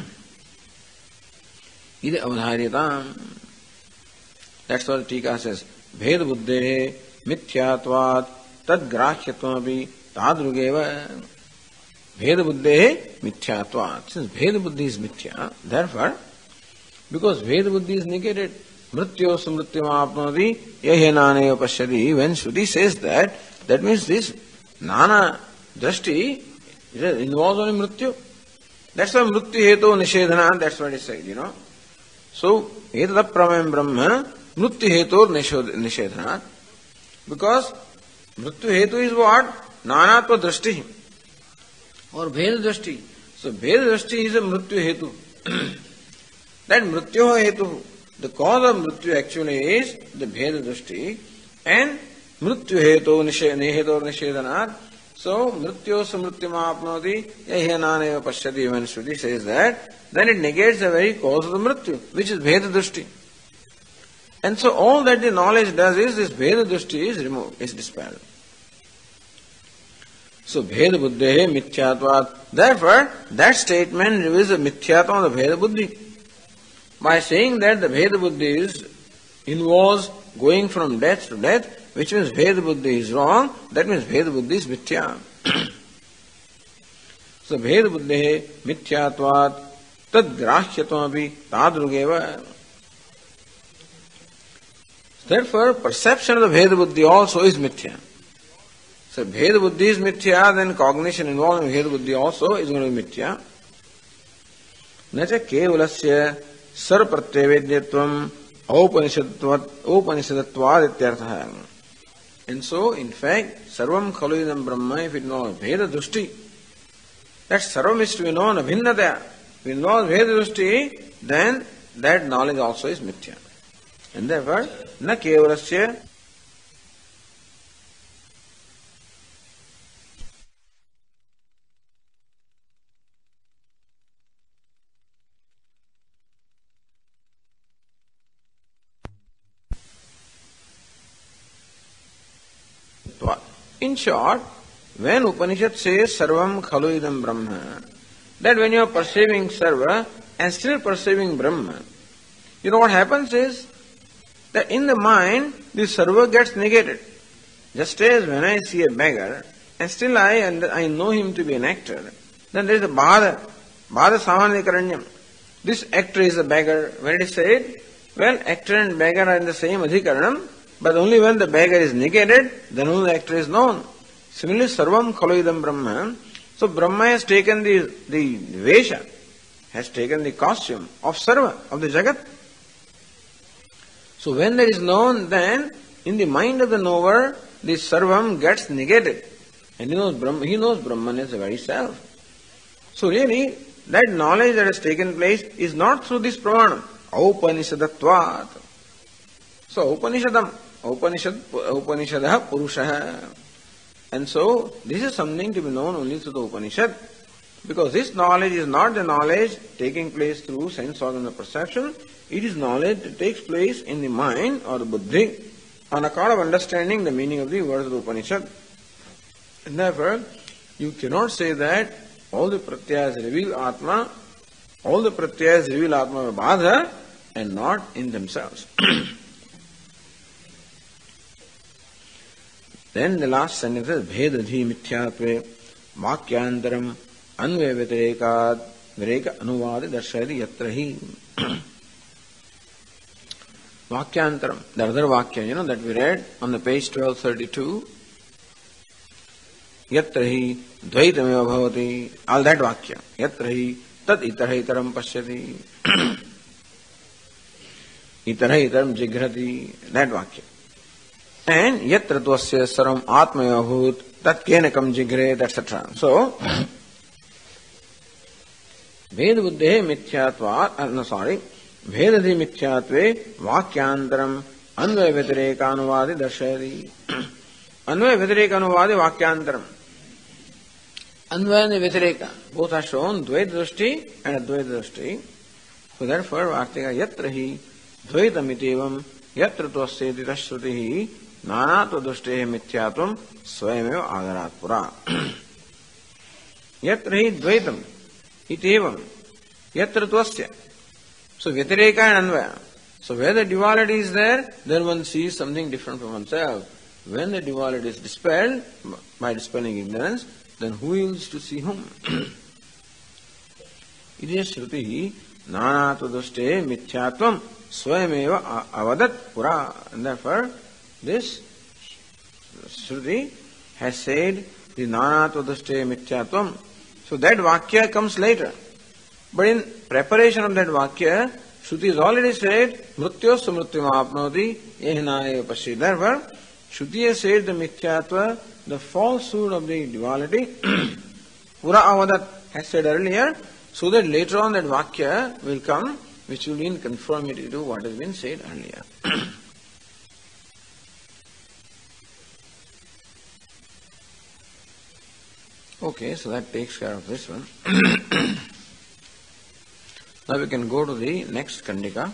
Ide avadharyatam. That's what the Tika says. Bhed buddhe mithyatvat tad grahyatvamapi tadrugeva. Bhed buddhe mithyatvat. Since bhed buddhi is mithya, therefore, because Veda Buddhi is negated, Mrityo Smrityam Apnoti Yahenane Pashyati. When Shruti says that, that means this Nana Drashti involves only Mrityu. That's why Mrityu Heto Nishedhana, that's what it said, you know. So, Etata Pramayam Brahma, Mrityu Heto Nishedhana. Because Mrityu Heto is what? Nanatva Drashti. Or Veda Drashti. So, Veda Drashti is a Mrityu Hetu. That mrityo hetu, the cause of mrityu actually is the bheda drishti, and mrityu hetu neheto nishedhanat. So mrityo samrityam apnoti yahenaneva pashyati. When Shruti says that, then it negates the very cause of the mrityu, which is bheda drishti. And so all that the knowledge does is this bheda drishti is removed, is dispelled. So bheda buddhehe mithyatvat. Therefore, that statement reveals the mithyatva of the bheda buddhi. By saying that the Veda Buddhi is involves going from death to death, which means Veda Buddhi is wrong, that means Veda Buddhi is mithya. So Veda Buddhi mithyatvat tad grahyatvamapi tadrugeva. Therefore, perception of the Veda Buddhi also is mithya. So Veda Buddhi is mithya, then cognition involving Veda Buddhi also is going to be mithya. Nacha kevalasya सर्व प्रत्यवेद्यत्वम औपनिषदत्वाद इत्यर्थः. And so, in fact, sarvam khalu idam brahma, if it knows Veda Drushti, that sarvam is to be known abhinnataya. If it involves Veda Drushti, then that knowledge also is mithya. And therefore, na kevalasya in short, when Upanishad says sarvam khalu idam brahma, that when you are perceiving sarva and still perceiving Brahma, you know what happens is that in the mind, this sarva gets negated. Just as when I see a beggar and still I and I know him to be an actor, then there is a bhada, bhada samanyakaranyam. This actor is a beggar. When it is said, well, actor and beggar are in the same adhikaranam, but only when the beggar is negated, then only the actor is known. Similarly, sarvam khalu idam brahma. So Brahma has taken the, the vesha, has taken the costume of sarva, of the jagat. So when there is known, then in the mind of the knower, the sarvam gets negated. And he knows Brahman, he knows Brahman is the very self. So really, that knowledge that has taken place is not through this pramanam. Aupanishadattvat. So Upanishadam, Upanishad, Upanishadaha Purushaha. And so this is something to be known only through the Upanishad. Because this knowledge is not the knowledge taking place through sense organ of perception. It is knowledge that takes place in the mind or the buddhi on account of understanding the meaning of the words of the Upanishad. And therefore, you cannot say that all the pratyayas reveal Atma, all the pratyayas reveal Atma Badha and not in themselves. Then the last sentence is Bhedadhi Mithyatve Vakyantaram Anvaya Vyatireka Vireka Anuvadi Darshayati Yatrahi. Vakyantaram, the other Vakya, you know, that we read on the page twelve thirty-two. Yatrahi Dvaitameva Bhavati, all that Vakya. Yatrahi Tad Itarhaitaram Pashyati. Itarhaitaram Jigrati, that Vakya. And Yatra Tvasya Saram Atmaya Bhut, Tat Kenakam Jigre, et cetera. So, Ved Buddhe Mithyatvat, uh, no sorry, Vedadhi Mithyatve Vakyantaram Anvaya Vyatireka Anuvadi Darshayati. Anvaya Vyatireka Anuvadi Vakyantaram. Anvaya and Vyatireka, both are shown, Dvaita Drushti and Advaita Drushti. So therefore, Vartika Yatrahi Dvaitamidevam Yatra Tvasyeti Tashrutihi Nanatva Drushte Mithyatvam Swayameva Agarat Pura. Yatrahi Dvaitam Itevam Yatra Tvasya. So Vyatireka and Anvaya. So where the duality is there, then one sees something different from oneself. When the duality is dispelled, by dispelling ignorance, then who is to see whom? Iti Shruti Nanatva Drushte Mithyatvam Swayameva Avadat Pura. And therefore, this Shruti has said the Nanatva Drushte Mithyatvam. So that Vakya comes later. But in preparation of that Vakya, Shruti has already said, Mrutyosya Mrutyam Apnoti Ehinaya Pashi. Therefore, Shruti has said the Mithyatva, the falsehood of the duality, Pura Avadat has said earlier, so that later on that Vakya will come, which will be in conformity to what has been said earlier. Okay, so that takes care of this one. Now we can go to the next Kandika.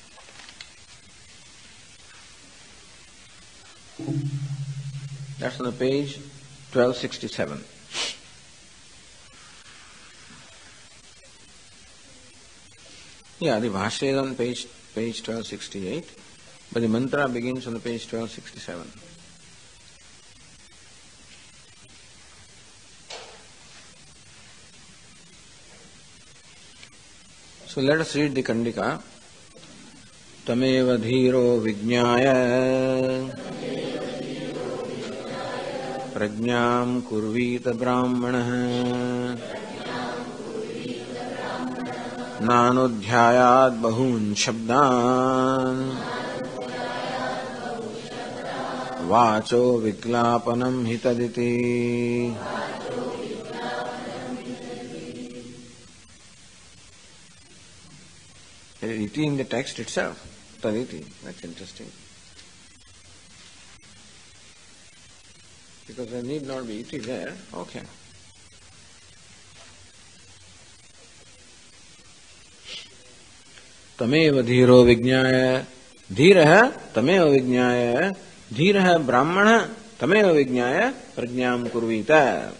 That's on the page twelve sixty-seven. Yeah, the Bhashya is on page, page twelve sixty-eight, but the mantra begins on the page twelve sixty-seven. So let us read the Kandika. Tameva dhiro vijñāya prajñām kurvīta brāhmaṇah nānudhyāyāt bahūn shabdān vāco viglāpanam hitaditi. Iti in the text itself. Taditi. That's interesting. Because there need not be iti there. Okay. तमेव धीरो विज्ञाय धीरः तमेव विज्ञाय धीरः ब्राह्मणः तमेव विज्ञाय प्रज्ञां कुर्वीत.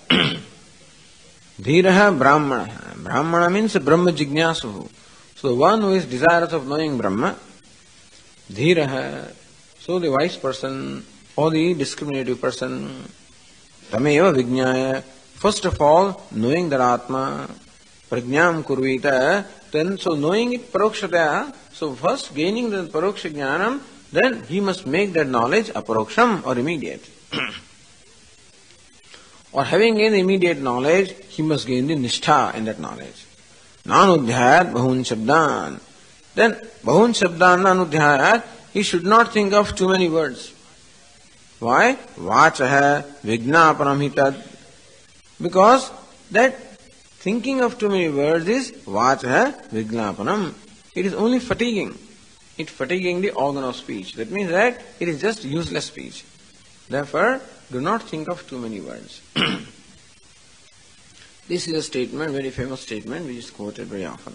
धीरः ब्राह्मणः. Brahmana means Brahma Jignasu. So the one who is desirous of knowing Brahma, Dhiraha, so the wise person or the discriminative person, Tameva Vijnaya, first of all, knowing that Atma, Prajnam Kurvita, then so knowing it Parokshata, so first gaining the Paroksha Jnanam, then he must make that knowledge a Paroksham or immediate. Or having gained the immediate knowledge, he must gain the Nishtha in that knowledge. Nanudhyayat Bahun Shabdan. Then Bahun Shabdan Nanudhyayat, he should not think of too many words. Why? Vachaha Vignapanam Hitad. Because that thinking of too many words is Vachaha Vignapanam. It is only fatiguing. It fatiguing the organ of speech. That means that it is just useless speech. Therefore, do not think of too many words. This is a statement, very famous statement, which is quoted very often.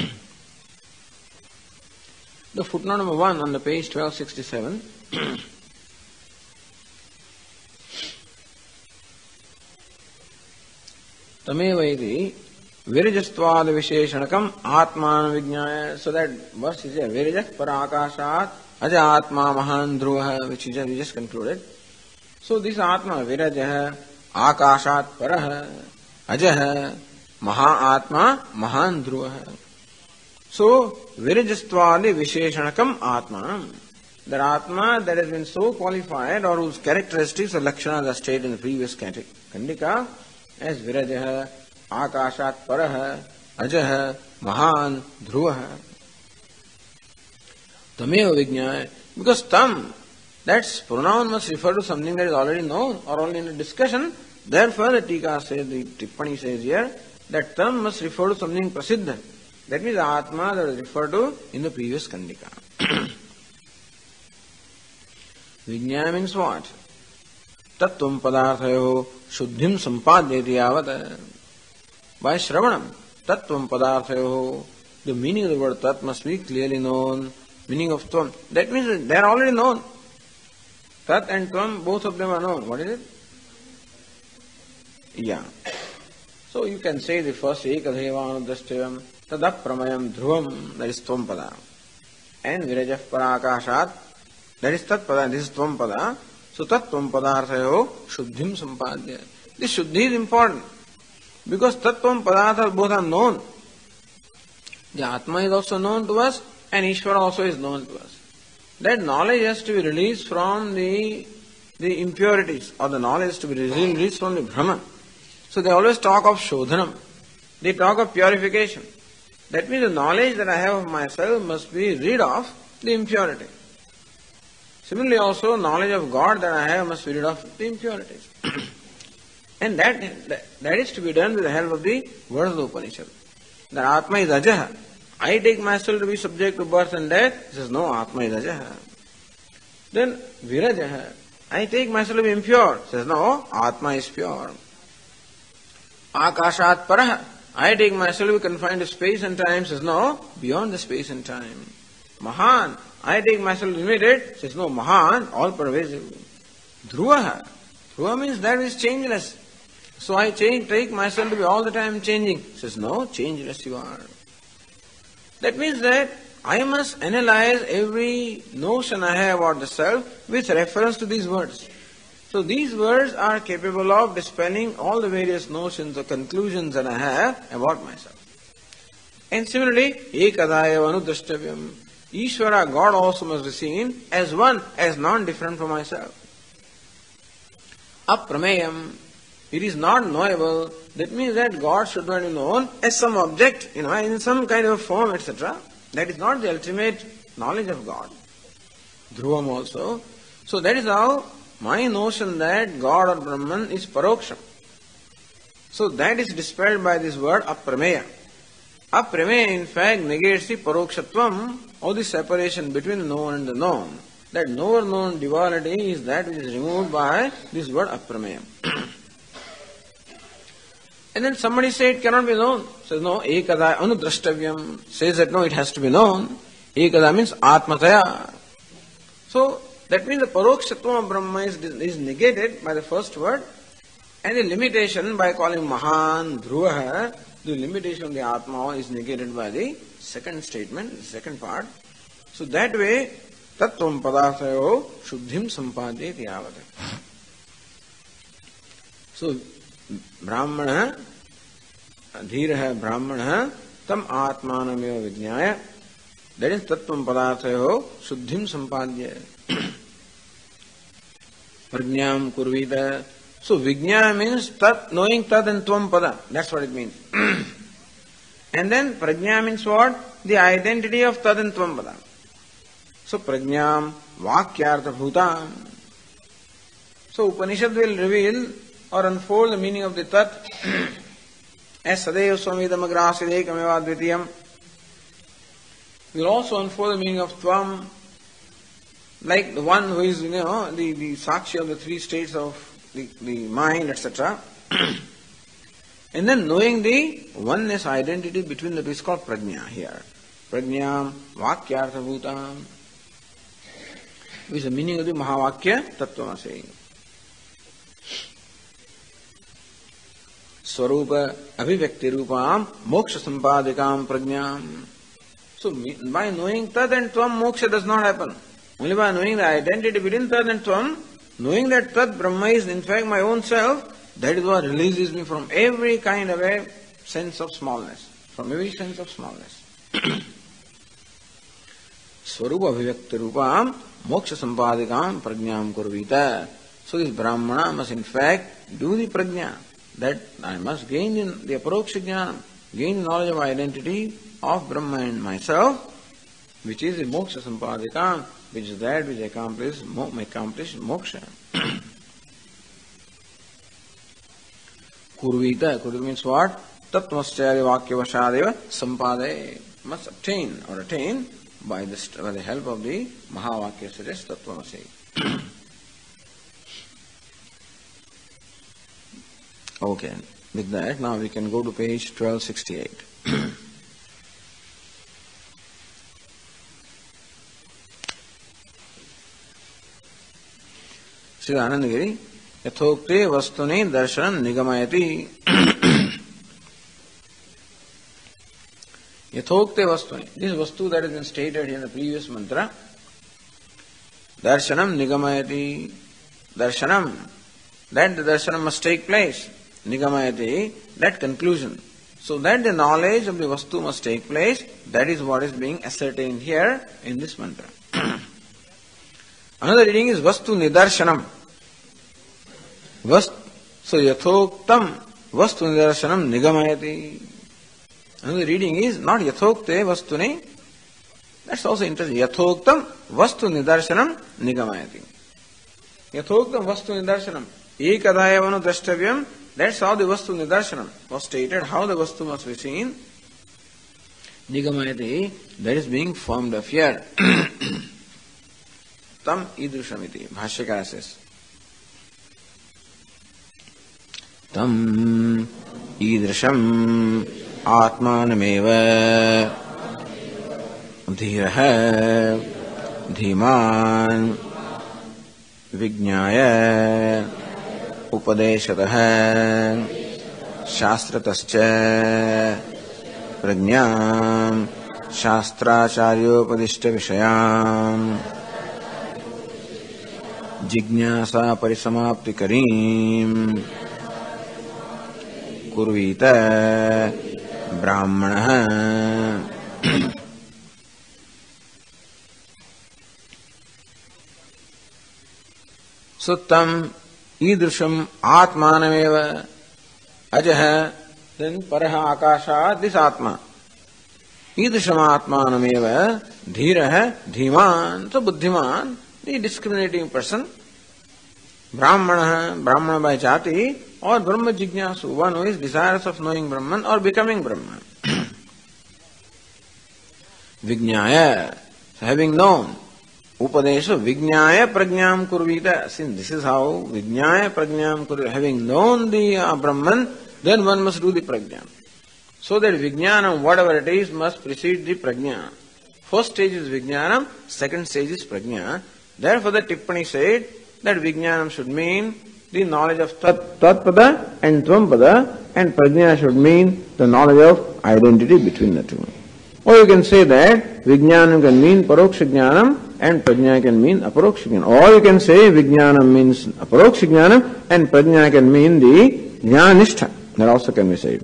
The footnote number one on the page twelve sixty-seven. Tameva iti Virijastvad Visheshanakam Atman Vijnaya. So that verse is there. Virijah Parakashat Aja Atma Mahan Dhruvaha, which is we just concluded. So this Atma, Virajah, Akashat Paraha, Ajaha, Maha Atma, Mahan Dhruvaha. So, Virajastvali Visheshanakam Atma. That Atma that has been so qualified or whose characteristics or lakshanas are stated in the previous Kandika as Virajaha, Akashat Paraha, Ajaha, Mahan Dhruvaha. Tameva Vijnaya. Because Tam, that pronoun must refer to something that is already known or only in a discussion. Therefore, the Tika says, the Tippani says here, that term must refer to something prasiddha. That means Atma that is referred to in the previous Kandika. Vijnana means what? Tattvam padarthayo shuddhim sampadhyati yavat. By Shravanam, Tattvam padarthayo, the meaning of the word Tat must be clearly known. Meaning of Tvam. That means they are already known. Tat and Tvam, both of them are known. What is it? Yeah. So you can say the first Ekadhevanudashtavam Tadapramayam Dhruvam, that is Tvam Pada. And Virajah Parakashat, that is Tat Pada, this is Tvam Pada. So Tat Tvam Padarthayo Shuddhim Sampadya. This Shuddhi is important. Because Tat Tvam Padartha both are known. The Atma is also known to us and Ishvara also is known to us. That knowledge has to be released from the, the impurities, or the knowledge has to be released from the Brahman. So they always talk of Shodhanam. They talk of purification. That means the knowledge that I have of myself must be rid of the impurity. Similarly also, knowledge of God that I have must be rid of the impurities. And that, that, that is to be done with the help of the words of the Upanishad. That Atma is Ajaha. I take myself to be subject to birth and death. He says, no, Atma is Ajaha. Then, Virajaha. I take myself to be impure. He says, no, Atma is pure. Akashat Paraha. I take myself to be confined to space and time. He says, no, beyond the space and time. Mahan. I take myself to be limited. He says, no, Mahan, all pervasive. Dhruvaha. Dhruva means that is changeless. So I change, take myself to be all the time changing. He says, no, changeless you are. That means that I must analyze every notion I have about the self with reference to these words. So these words are capable of dispelling all the various notions or conclusions that I have about myself. And similarly, Ekadaya Vanudashtavyam. Ishvara, God also must be seen as one, as non-different from myself. Aprameyam. It is not knowable. That means that God should not be known as some object, you know, in some kind of form, et cetera. That is not the ultimate knowledge of God. Dhruvam also. So that is how my notion that God or Brahman is Paroksham. So that is dispelled by this word Aprameya. Aprameya in fact negates the parokshatvam or the separation between the known and the known. That knower known duality is that which is removed by this word aprameya. And then somebody say it cannot be known. Says no, ekada anudrashtavyam. Says that no, it has to be known. Ekada means atmataya. So that means the parokshatvam of Brahma is, is negated by the first word, and the limitation by calling Mahan, Dhruva, the limitation of the Atma is negated by the second statement, the second part. So that way, Tattvam Padathayo Shuddhim Sampadeti Yavata. So, Brahmana, Dhiraha Brahmana, Tam Atmanameva Vijnaya, that is Tattvam Padathayo Shuddhim Sampadya. Prajnam Kurvita. So Vijnana means tat, knowing tat and tvam pada. That's what it means. And then prajna means what? The identity of tat and tvam pada. So prajnam vakyartha bhutam. So Upanishad will reveal or unfold the meaning of the tat as sadeva swamidam agrasidekam eva dvitiyam. Will also unfold the meaning of tvam, like the one who is, you know, the, the sakshi of the three states of The, the mind, et cetera. And then knowing the oneness identity between the two is called prajna here. Prajna, vakyartha bhutam, which is the meaning of the Mahavakya Tattvamasi. Swarupa abhivyakti rupam moksha sampadikam prajnam. So by knowing tat and tvam, moksha does not happen. Only by knowing the identity between tat and tvam, knowing that Tat Brahma is in fact my own self, that is what releases me from every kind of a sense of smallness. From every sense of smallness. Swarupa Abhivyakti Rupam Moksha Sampadikam Prajnam Kurvita. So this Brahmana must in fact do the prajna. That I must gain in the Aparoksha Jnana, gain knowledge of identity of Brahma and myself, which is the Moksha Sampadikam, which is that which accomplishes accomplish moksha. Kurvita, Kurvita means what? Tattvascharya vakyavashadeva sampade, must obtain or attain by the, by the help of the Mahavakya suggests Tattvamasi. Okay, with that now we can go to page twelve sixty-eight. Sri Anandagiri, Yathokte Vastune Darshanam Nigamayati. Yathokte Vastune. This Vastu that has been stated in the previous mantra. Darshanam Nigamayati. Darshanam. That the darshanam must take place. Nigamayati. That conclusion. So that the knowledge of the Vastu must take place. That is what is being ascertained here in this mantra. Another reading is Vastu Nidarshanam. Vast, so Yathoktam Vastu Nidarshanam Nigamayati. Another reading is not Yathokte Vastune. That's also interesting. Yathoktam Vastu Nidarshanam Nigamayati. Yathoktam Vastu Nidarshanam. Ekadayavanu Drashtavyam. That's how the Vastu Nidarshanam was stated, how the Vastu must be seen. Nigamayati, that is being formed of here. Tam idrushamiti. Bhashyakara says. Tam idrusham atmanameva dhiraha dhiman vijnaya upadeshataha shastratascha prajnam shastracharyopadishta vishayam जिज्ञासा परिसमाप्ति करीम कुर्वीत ब्राह्मणः सुत्तम ईदृशम आत्मानमेव अजः then parah akashat, this atma. ईदृशम आत्मानमेव धीरः Dhiman, so buddhiman, the discriminating person, Brahmana, Brahmana by jati, or Brahma Jignasu, one who is desirous of knowing Brahman or becoming Brahman. Vijnaya, having known. Upadesha Vijnaya Prajnam Kurvita. Since this is how Vijnaya Prajnam Kurvita, having known the uh, Brahman, then one must do the Prajna. So that Vijnanam, whatever it is, must precede the Prajna. First stage is Vijnanam, second stage is Prajna. Therefore the Tippani said that Vijnanam should mean the knowledge of Tat, Tatpada and Tvampada, and Prajna should mean the knowledge of identity between the two. Or you can say that Vijnanam can mean Paroksha Jnanam and Prajna can mean Aparoksha Jnanam. Or you can say Vijnanam means Aparoksha Jnanam and Prajna can mean the Jnanistha. That also can be said.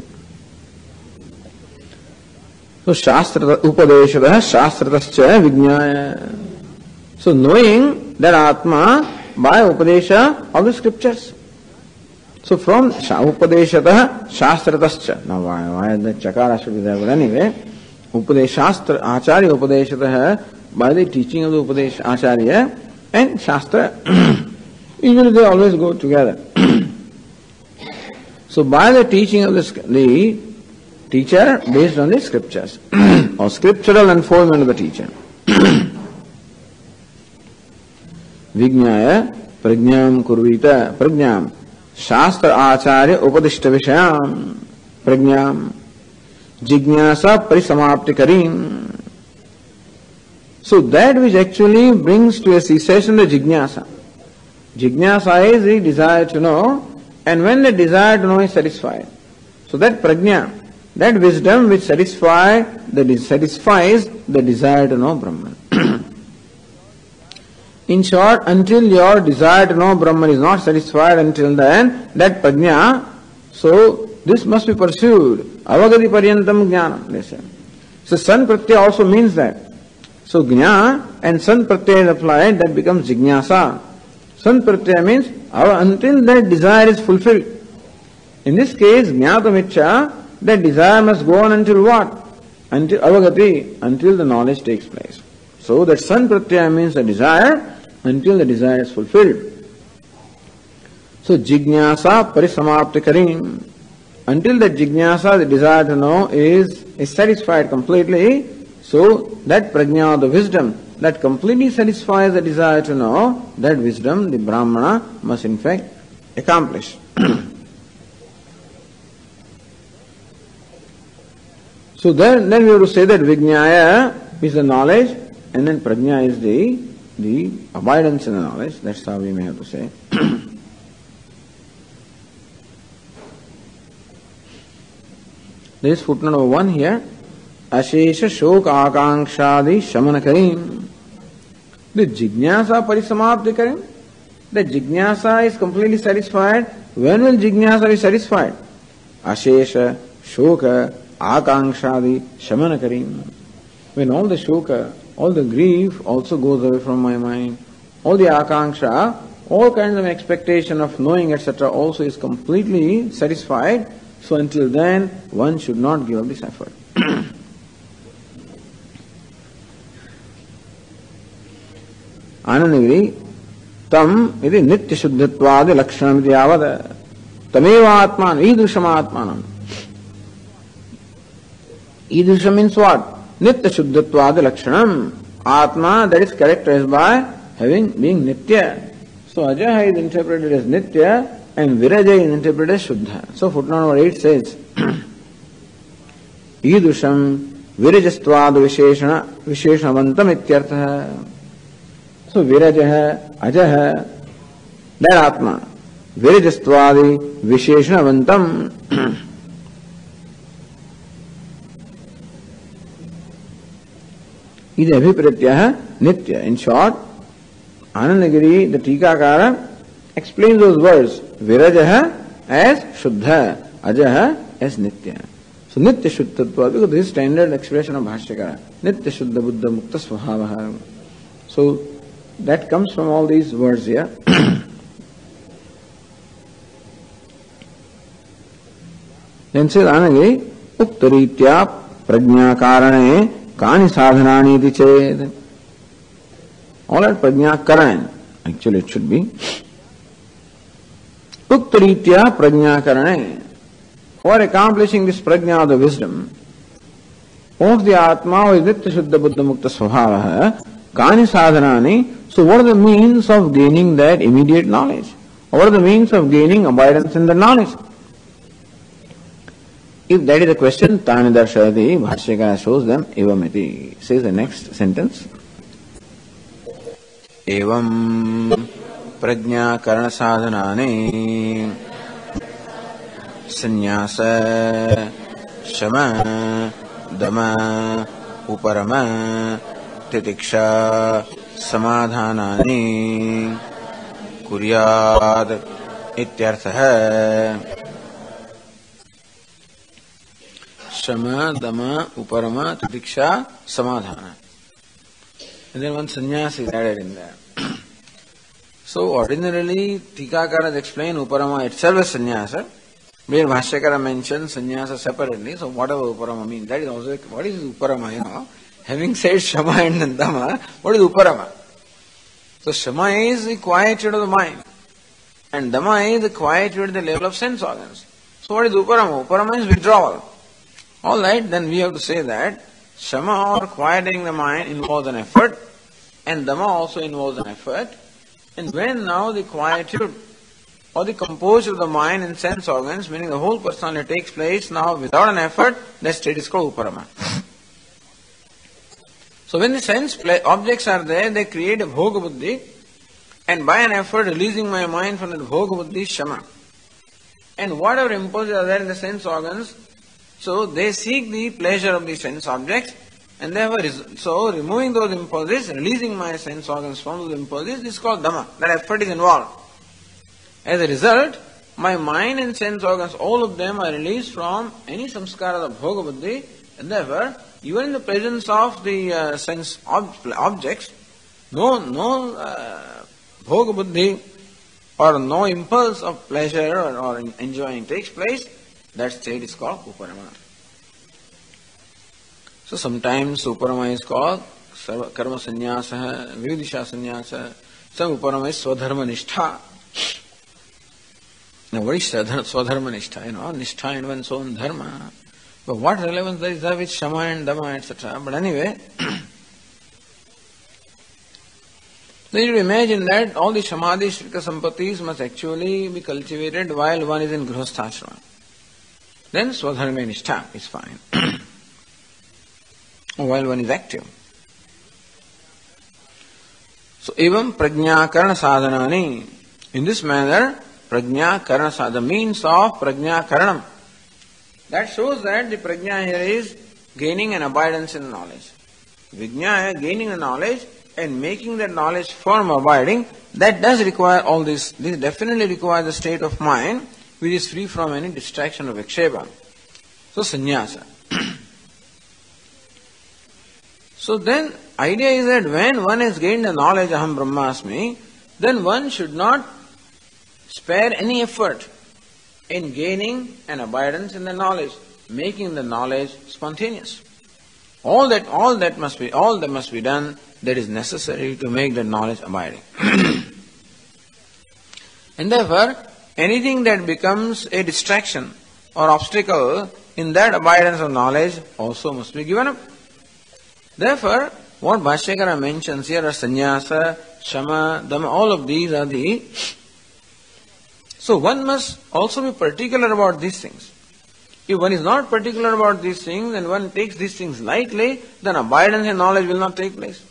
So Shastra Upadeshada Shastratascha Vijnaya. So knowing that Atma by Upadesha of the scriptures. So from Upadeshata Shastratascha. Now why, why the Chakara should be there? But anyway, Upadeshastra, Acharya Upadeshata by the teaching of the Upadesh Acharya and Shastra, usually they always go together. So by the teaching of the, the teacher based on the scriptures or scriptural unfoldment of the teacher. Vijnaya Prajnam Kurvita Prajnam Shastra Acharya Upadishta Vishayam Prajnam Jignasa Parisamapti Karim. So that which actually brings to a cessation the Jignasa. Jignasa is the desire to know, and when the desire to know is satisfied. So that Prajna, that wisdom which satisfy the, satisfies the desire to know Brahman. In short, until your desire to know Brahman is not satisfied, until then, that Prajna, so this must be pursued. Avagati Paryantam Jnanam, they say. So San Pratyaya also means that. So Jna and San Pratyaya is applied, that becomes Jignasa. San Pratyaya means until that desire is fulfilled. In this case, Jnata Michcha, that desire must go on until what? Until Avagati, until the knowledge takes place. So that San Pratyaya means the desire until the desire is fulfilled. So Jignasa Parisamapti Karim. Until that Jignasa, the desire to know, is, is satisfied completely, so that Prajna, the wisdom, that completely satisfies the desire to know, that wisdom the Brahmana must in fact accomplish. So then, then we have to say that Vijnaya is the knowledge, and then Prajna is the, the abidance in the knowledge. That's how we may have to say. There is footnote number one here. Ashesha Shok Akankshadi Shamanakarim. The Jignasa Parisamapti Karim. The Jignasa is completely satisfied. When will Jignasa be satisfied? Ashesha Shoka Akankshadi Shamanakarim. When all the Shoka, all the grief also goes away from my mind, all the Akanksha, all kinds of expectation of knowing, et cetera also is completely satisfied. So until then, one should not give up this effort. Anandagiri, tam iti nitya shuddhattvadi lakshanam iti yavad tameva atman idrusham atmanam. Idrusham means what? Nitya shuddhattvadi lakshanam. Atma, that is characterized by having being nitya. So ajaha is interpreted as nitya, and Viraja is interpreted as Shuddha. So footnote number eight says, Idusham Virajastvad Visheshana Visheshanavantam Ityartha. So Virajaha, Ajaha, that Atma, Virajastvadi Visheshanavantam. Ida Abhipratyaha Nitya. In short, Anandagiri, the Tikakara, explains those words Virajaha as Shuddha, Ajaha as Nitya. So Nitya Shuddhatva, because this is standard expression of Bhashyakara. Nitya Shuddha Buddha Mukta Svabhavaha. So that comes from all these words here. Then says Anandagiri, Uktaritya Prajna Karane Kani Sadhanani iti ched. All that Prajna Karan, actually it should be Uktaritya Prajna Karane. For accomplishing this Prajna of the wisdom, of the Atma is Nitya Shuddha Buddha Mukta Svabhava, Kani Sadhanani. So what are the means of gaining that immediate knowledge? What are the means of gaining abidance in the knowledge? If that is the question, Tani Darshayati, Bhashyakara shows them, Evamiti. Says the next sentence. Evam Prajna Karana Sadhanani Sannyasa Shama Dama Uparama Titiksha Samadhanani Kuryad Ityartha. Shama, Dama, Uparama, Titiksha, Samadhana. And then one sannyas is added in there. So ordinarily, Tikakaras explain Uparama itself as sannyasa. Where Bhashyakara mentions sannyasa separately. So whatever Uparama means, that is also, what is Uparama, you know? Having said Shama and then Dama, what is Uparama? So Shama is the quietude of the mind. And Dama is the quietude at the level of sense organs. So what is Uparama? Uparama is withdrawal. Alright, then we have to say that Shama or quieting the mind involves an effort, and Dama also involves an effort. And when now the quietude or the composure of the mind and sense organs, meaning the whole personality, takes place now without an effort, that state is called Uparama. So when the sense play, objects are there, they create a Bhoga Buddhi, and by an effort releasing my mind from the Bhoga Buddhi is Shama. And whatever impulses are there in the sense organs, so they seek the pleasure of the sense objects, and therefore, so removing those impulses, releasing my sense organs from those impulses, is called Dhamma. That effort is involved. As a result, my mind and sense organs, all of them are released from any samskara of Bhoga Buddhi, and therefore, even in the presence of the uh, sense ob- objects, no, no uh, Bhoga Buddhi or no impulse of pleasure or, or enjoying takes place. That state is called Uparama. So sometimes Uparama is called Karma Sannyasa, Vividisha Sannyasa. Some Uparama is Swadharma Nishtha. Now what is Swadharma Nishtha? You know, Nishtha in one's own dharma. But what relevance there is there with Shama and Dhamma, et cetera. But anyway, then you imagine that all the Samadhi Shrika Sampatis must actually be cultivated while one is in Grihasthashrama. Then Swadharma Nishtha is fine. While one is active. So, evam prajna karana sadhanani. In this manner, prajna karana sadhana, the means of prajna karanam. That shows that the prajna here is gaining an abidance in knowledge. Vijnaya, gaining the knowledge and making that knowledge firm abiding, that does require all this. This definitely requires a state of mind which is free from any distraction of vikshepa. So sannyasa. So then, idea is that when one has gained the knowledge aham brahmasmi, then one should not spare any effort in gaining an abidance in the knowledge, making the knowledge spontaneous. All that, all that must be, all that must be done that is necessary to make the knowledge abiding. And therefore, anything that becomes a distraction or obstacle in that abidance of knowledge also must be given up. Therefore, what Bhashyakara mentions here are sannyasa, shama, dhamma, all of these are the... So one must also be particular about these things. If one is not particular about these things and one takes these things lightly, then abidance in knowledge will not take place.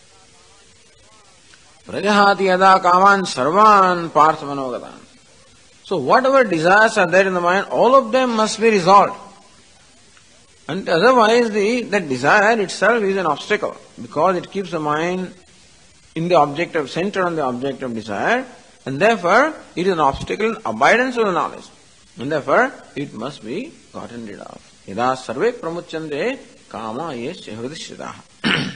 Prajahati yada kaman sarvan parthamanogatan. So whatever desires are there in the mind, all of them must be resolved. And otherwise the that desire itself is an obstacle, because it keeps the mind in the object of, centered on the object of desire, and therefore it is an obstacle in abidance of the knowledge. And therefore it must be gotten rid of. Yada sarve pramuchyante kama yesya hridishritaha.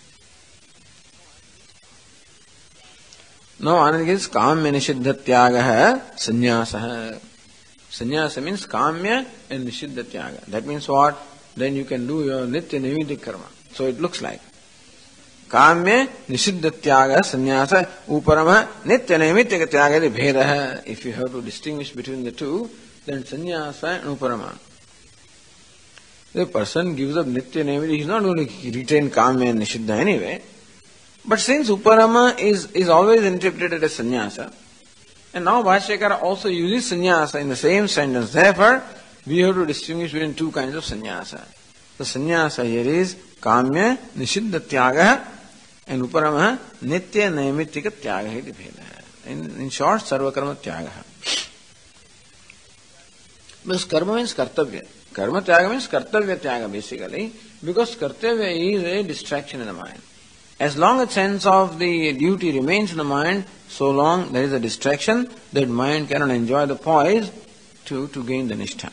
Now another is kamya nishiddha tyagaha sannyasa. Sannyasa means kamya and nishiddha tyaga. That means what? Then you can do your nitya nimitta karma. So it looks like kamya nishiddha tyaga sannyasa uparama nitya nimitta tyaga the bhedaha. If you have to distinguish between the two, then sannyasa and uparama. The person gives up Nitya Naimitya, he is not going to retain Kamya and Nishiddha anyway. But since Uparama is, is always interpreted as sannyasa, and now Bhashyakara also uses sannyasa in the same sentence, therefore we have to distinguish between two kinds of sannyasa. The sannyasa here is Kamya Nishiddha Tyaga and Uparama Nitya Naimittika Tyaga iti bheda. In, in short, Sarva Karma Tyaga. Because karma means kartavya. Karma tyaga means kartavya tyaga basically, because kartavya is a distraction in the mind. As long as sense of the duty remains in the mind, so long there is a distraction, that mind cannot enjoy the poise to, to gain the nishtha.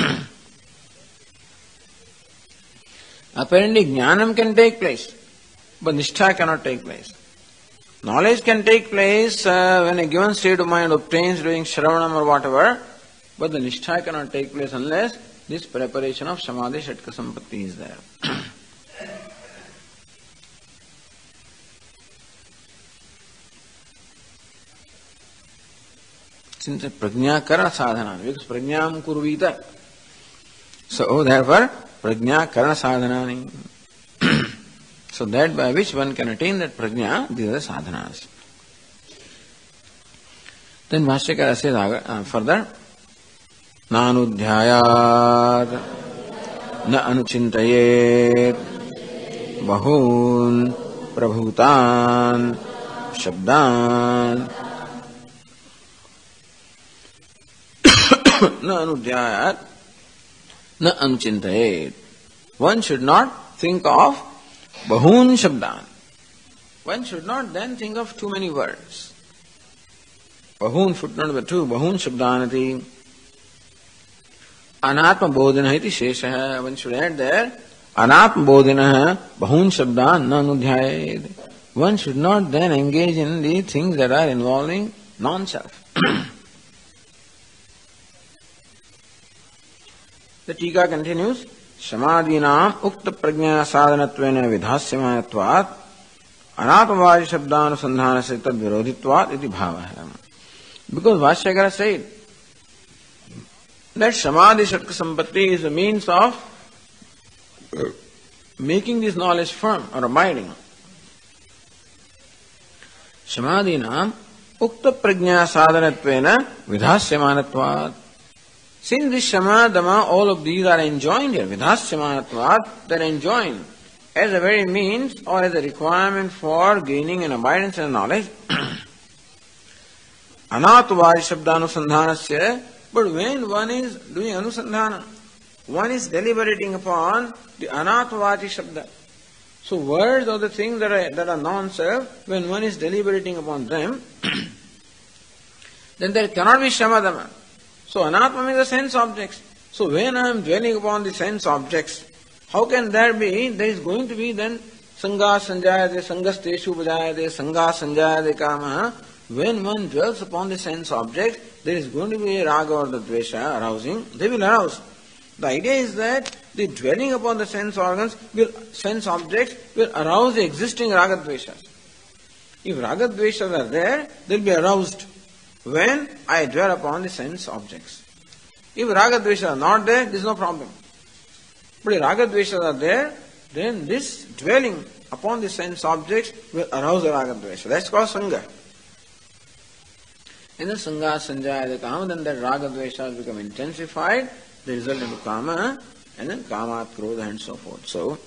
Apparently jnanam can take place, but nishtha cannot take place. Knowledge can take place uh, when a given state of mind obtains during shravanam or whatever, but the nishtha cannot take place unless this preparation of samadhi shatka sampatti is there. Since prajna kara sadhana, because prajnam kurvita, so therefore prajna kara sadhanani. So that by which one can attain that prajna, these are the sadhanas. Then Bhashyakara says uh, further, नानुध्यायात् न अनुचिन्तयेत् बहून् प्रभूतान् शब्दान् न अनुध्यायात् न अनुचिन्तयेत्. One should not think of bahun shabdan. One should not then think of too many words. Bahun footnote number two, bahun shabdanati anatma bodhina iti shesha. One should add there, anatma bodhina bahun shabdan na anudhyayed. One should not then engage in the things that are involving non-self. The Tika continues, Samadhinam ukta prajna sadhanatvena vidhasyamayatvat anatmavadi shabdanusandhanasya tad virodhitvat iti bhavah. Because Bhashyakara said that samadhi shatka sampatti is a means of making this knowledge firm or abiding. Samadhinam ukta prajna sadhanatvena vidhasyamanatvat. Since this shama, dama, all of these are enjoined here, vidhasyamanatvat, they are enjoined as a very means or as a requirement for gaining an abidance and knowledge. Anatuvadi shabdanusandhanasya, but when one is doing anusandhana, one is deliberating upon the anatuvadi shabda. So words or the things that are, that are non-self, when one is deliberating upon them, then there cannot be shamadama. So anatma means the sense objects. So when I am dwelling upon the sense objects, how can there be, there is going to be then sangha sanjayate, sangasteshu bhajayate, sangha sanjayate kama. When one dwells upon the sense object, there is going to be a raga or the dvesha arousing, they will arouse. The idea is that the dwelling upon the sense organs, will, sense objects, will arouse the existing raga dveshas. If raga dveshas are there, they will be aroused when I dwell upon the sense objects. If raga dveshas are not there, there is no problem. But if raga dveshas are there, then this dwelling upon the sense objects will arouse the raga dvesha. That's called sangha. And then sangha sanjaya kama, then that raga dveshas become intensified, they result into kama, and then kama, krodha, and so forth. So,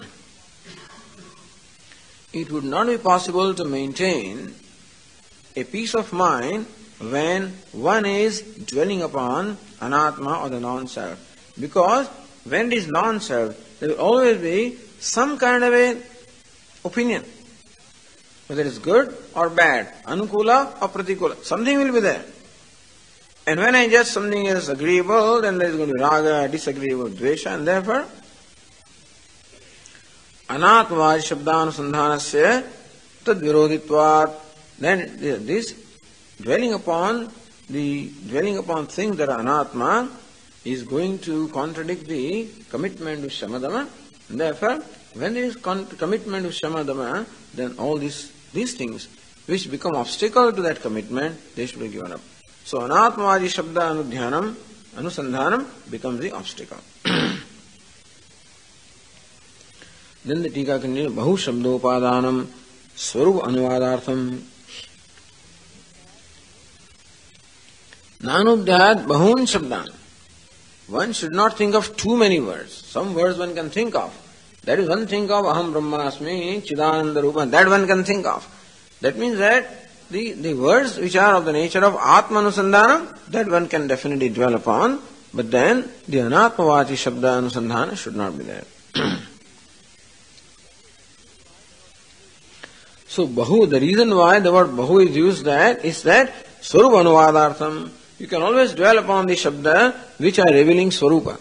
it would not be possible to maintain a peace of mind when one is dwelling upon anatma or the non-self. Because when it is non-self, there will always be some kind of a opinion. Whether it is good or bad, anukula or pratikula, something will be there. And when I judge something is agreeable, then there is going to be raga, disagreeable, dvesha, and therefore anatmavadi shabdanusandhanasya tad virodhitvat. Then this dwelling upon the dwelling upon things that are anatma is going to contradict the commitment to shamadama. And therefore, when there is con- commitment to shamadama, then all these these things which become obstacle to that commitment, they should be given up. So anatmavadi shabda anudhyanam, anusandhanam becomes the obstacle. Then the Tika continues, Bahu Shabdopadanam Swarup Anuvadartham Nanubhyat Bahun Shabdan. One should not think of too many words. Some words one can think of. That is one think of Aham Brahmasmi, Chidananda Rupa. That one can think of. That means that the, the words which are of the nature of Atma Anusandhanam, that one can definitely dwell upon. But then the Anatmavachi Shabda Anusandhana should not be there. So Bahu, the reason why the word Bahu is used that is that Swarup Anuvadartham. You can always dwell upon the Shabda which are revealing Swarupa.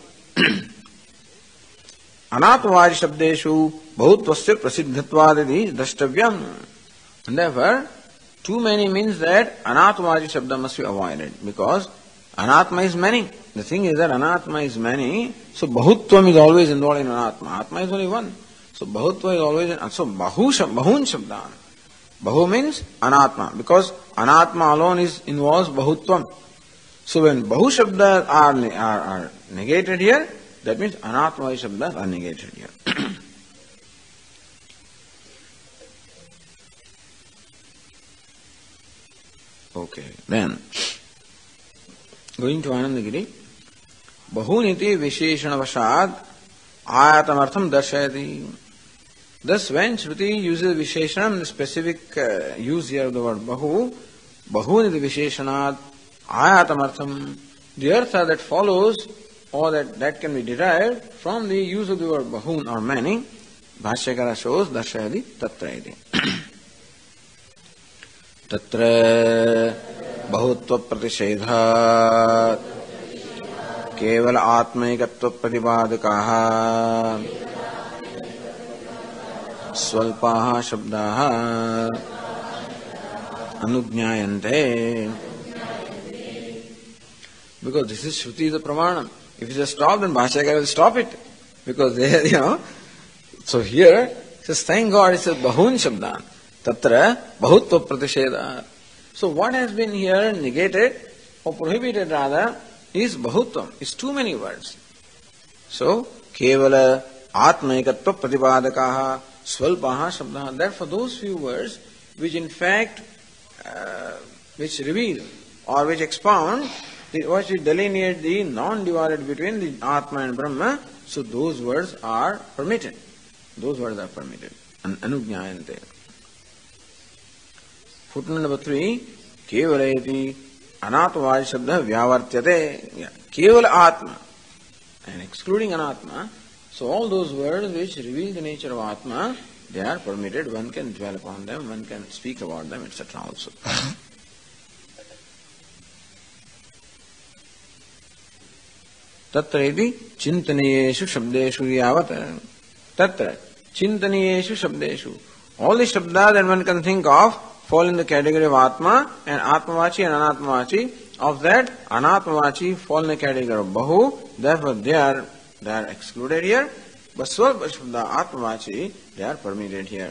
Anatmavachi Shabdeshu Bahutvasya Prasiddhatvad Drashtavyam. And therefore, too many means that Anatmavachi Shabda must be avoided because Anatma is many. The thing is that Anatma is many, so Bahutvam is always involved in Anatma. Atma is only one. So Bahutva is always in, so Bahu Bahun Shabdan. Bahu means Anatma because Anatma alone is involves Bahutvam. So when Bahu Shabdas are, are, are negated here, that means Anatmavachi Shabdas are negated here. Okay, then going to Anandagiri, Bahuniti Visheshana Vashad Ayatamartham Darshayati. Thus, when Shruti uses Visheshanam, the specific uh, use here of the word Bahu, Bahuniti Visheshanad Ayatamartham, the artha that follows or that, that can be derived from the use of the word Bahun or many, Bhashyakara shows Darshayati Tatraiti. Tatra Bahutva Pratishedhat Keval Atmaikatva Pratibadakaha Swalpaha Shabdaha Anujñayante. Because this is Shruti is a Pramanam. If you just stop, then Bhashyakara will stop it. Because they, you know. So here, it says, thank God, it says Bahun Shabdan. Tatra Bahutva Pratisheda. So what has been here negated or prohibited rather is Bahutvam. It's too many words. So, Kevala Atmaikatva Pratibadakaha Swalpaha Shabdaha. Therefore, those few words which in fact uh, which reveal or which expound, which delineate the non-divided between the Atma and Brahma, so those words are permitted. Those words are permitted. Anujñayante. Footnote number three, Kevalayati Anatmavachi Shabda Vyavartyate. Yeah. Kevala Atma. And excluding Anatma, so all those words which reveal the nature of Atma, they are permitted. One can dwell upon them, one can speak about them, et cetera also. Tatra iti Chintaniyeshu Shabdeshu Yavat. Tatra Chintaniyeshu Shabdeshu. All the Shabda that one can think of fall in the category of Atma and Atmavachi and Anatmavachi. Of that, Anatmavachi fall in the category of Bahu. Therefore, they are they are excluded here. But Swalpa Shabda Atmavachi, they are permitted here.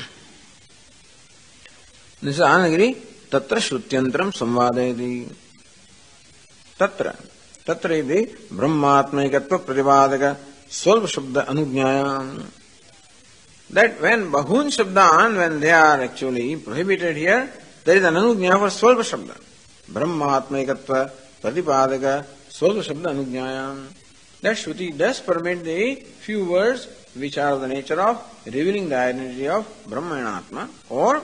This is Anagiri. Tatra Shrutyantram Samvadayati. Tatra. Tatra iti Brahmatmaikatva Pratibadaka Swalpa Shabda Anujñayam. That when Bahun Shabdan, when they are actually prohibited here, there is an Anujñaya for Swalpa Shabda. Brahmatmaikatva Pratipadaka Swalpa Shabda Anujñayam. That Shruti does permit the few words which are of the nature of revealing the identity of Brahma and Atma, or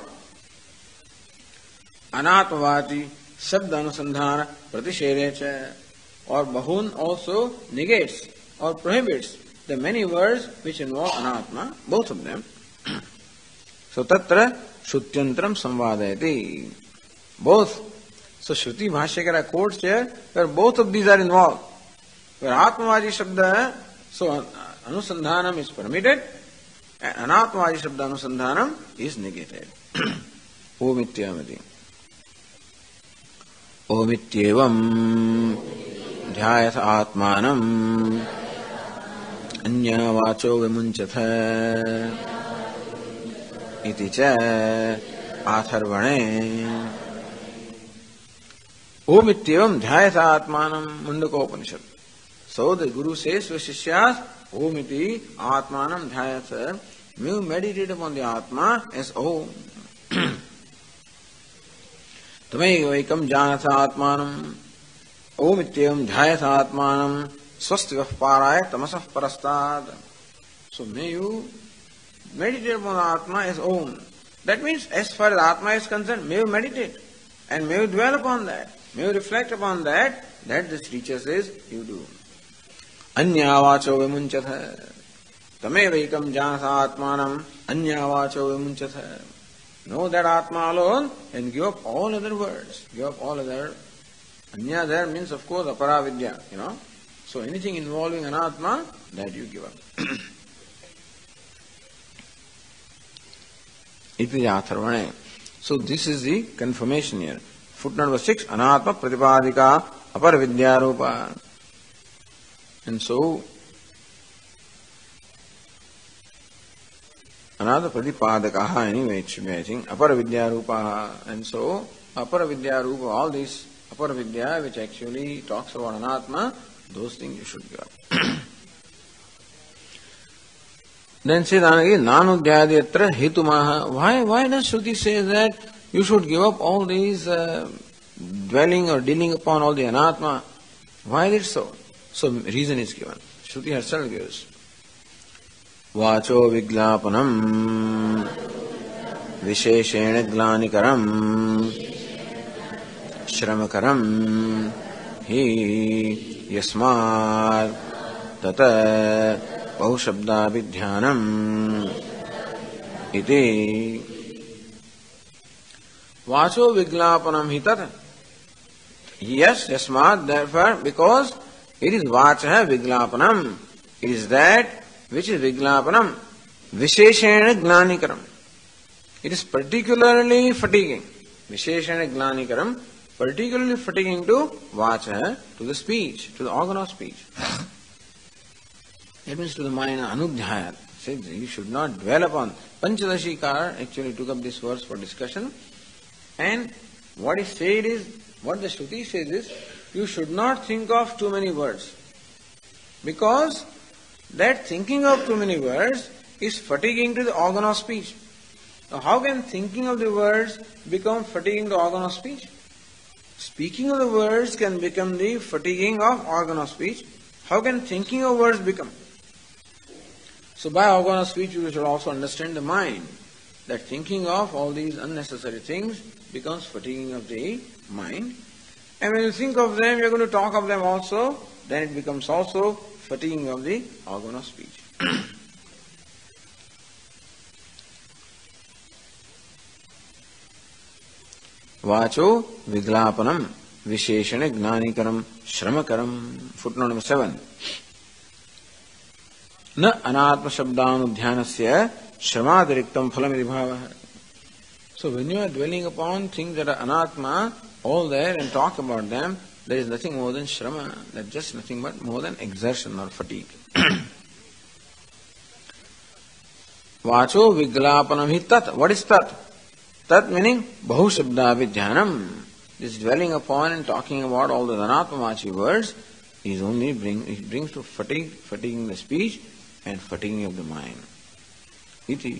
Anatmavachi Shabda Anusandhana Pratishedecha, or Bahun also negates or prohibits the many words which involve Anatma, both of them. So Tatra Shrutyantram Samvadayati. Both. So Shruti Bhashyakara quotes here where both of these are involved. Where Atmavachi Shabda, so Anusandhanam is permitted, and Anatmavachi Shabda Anusandhanam is negated. Omityamati. Omityevam Dhyayatha Atmanam Anya Vacho Vimunchatha Iti Cha Atharvane. Omityevam Dhyayatha Atmanam Mundaka Upanishad. So the Guru says to Shishyas, Omiti Atmanam Dhyayatha. May you meditate upon the Atma as Om. Tamevekam janatha atmanam Om ityam dhyayatha atmanam swastivah paraya tamasah parastad. So may you meditate upon Atma as Om. That means as far as Atma is concerned, may you meditate and may you dwell upon that. May you reflect upon that. That this teacher says you do. Anyavacho vimunchatha. Tamevekam janatha atmanam anyavacho vimunchatha. Know that Atma alone and give up all other words. Give up all other. Anya there means of course aparavidya, you know. So anything involving an Atma, that you give up. Iti atharvane. So this is the confirmation here. Footnote number six, Anatma Pratipadika Aparavidya Rupa. And so, Anatma Pratipadakaha, anyway, it should be, I think, Aparavidya Rupa. And so, Aparavidya Rupa, all these Aparavidya, which actually talks about Anatma, those things you should give up. Then says Anagi, Nanudhyadhyatra Hetumaha. Why, why does Shruti say that you should give up all these uh, dwelling or dealing upon all the Anatma? Why is it so? So reason is given. Shruti herself gives. Vacho viglapanam visheshena glanikaram shramakaram hi yasmad tata Bahushabdabhidhyanam iti Vacho viglapanam hitat. Yes, yasmad, therefore, because it is vacha viglapanam. It is that which is viglapanam. Visheshena glanikaram. It is particularly fatiguing. Visheshena glanikaram, particularly fatiguing to vacha, to the speech, to the organ of speech. That means to the mind, anudhyayat. Says you should not dwell upon. Panchadashikar actually took up this verse for discussion. And what is said is, what the Shruti says is, you should not think of too many words. Because that thinking of too many words is fatiguing to the organ of speech. Now how can thinking of the words become fatiguing to the organ of speech? Speaking of the words can become the fatiguing of organ of speech. How can thinking of words become? So by organ of speech you should also understand the mind. That thinking of all these unnecessary things becomes fatiguing of the mind. And when you think of them, you're going to talk of them also, then it becomes also fatiguing of the organ of speech. Vacho viglapanam visheshana gnanikaram shramakaram. Footnote number seven. Na anatma shabdanudhyanasya shramadriktam phalamidi bhava. So when you are dwelling upon things that are anatma, all there and talk about them, there is nothing more than shrama. That's just nothing but more than exertion or fatigue. Vacho viglapanam hi tat. What is tat? Tat meaning bahu shabda vidhyanam. This dwelling upon and talking about all the anatmavachi words is only bring it brings to fatigue, fatiguing the speech and fatiguing of the mind. Iti.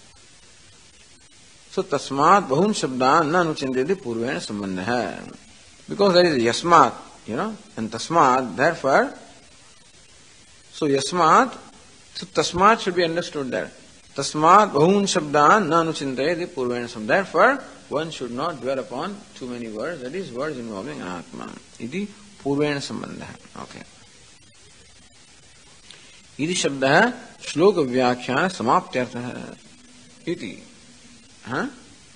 So tasmat bahun shabdan na anuchindeti purvena sambandha. Because there is yasmat, you know, and tasmat, therefore, so yasmat, so tasmat should be understood there. Tasmat bahun shabdan na anuchindeti purvena sambandha. Therefore, one should not dwell upon too many words, that is, words involving anatma. Iti purvena sambandha. Okay. Iti shabda shloka vyakhyana samaptyartha. Iti. Huh?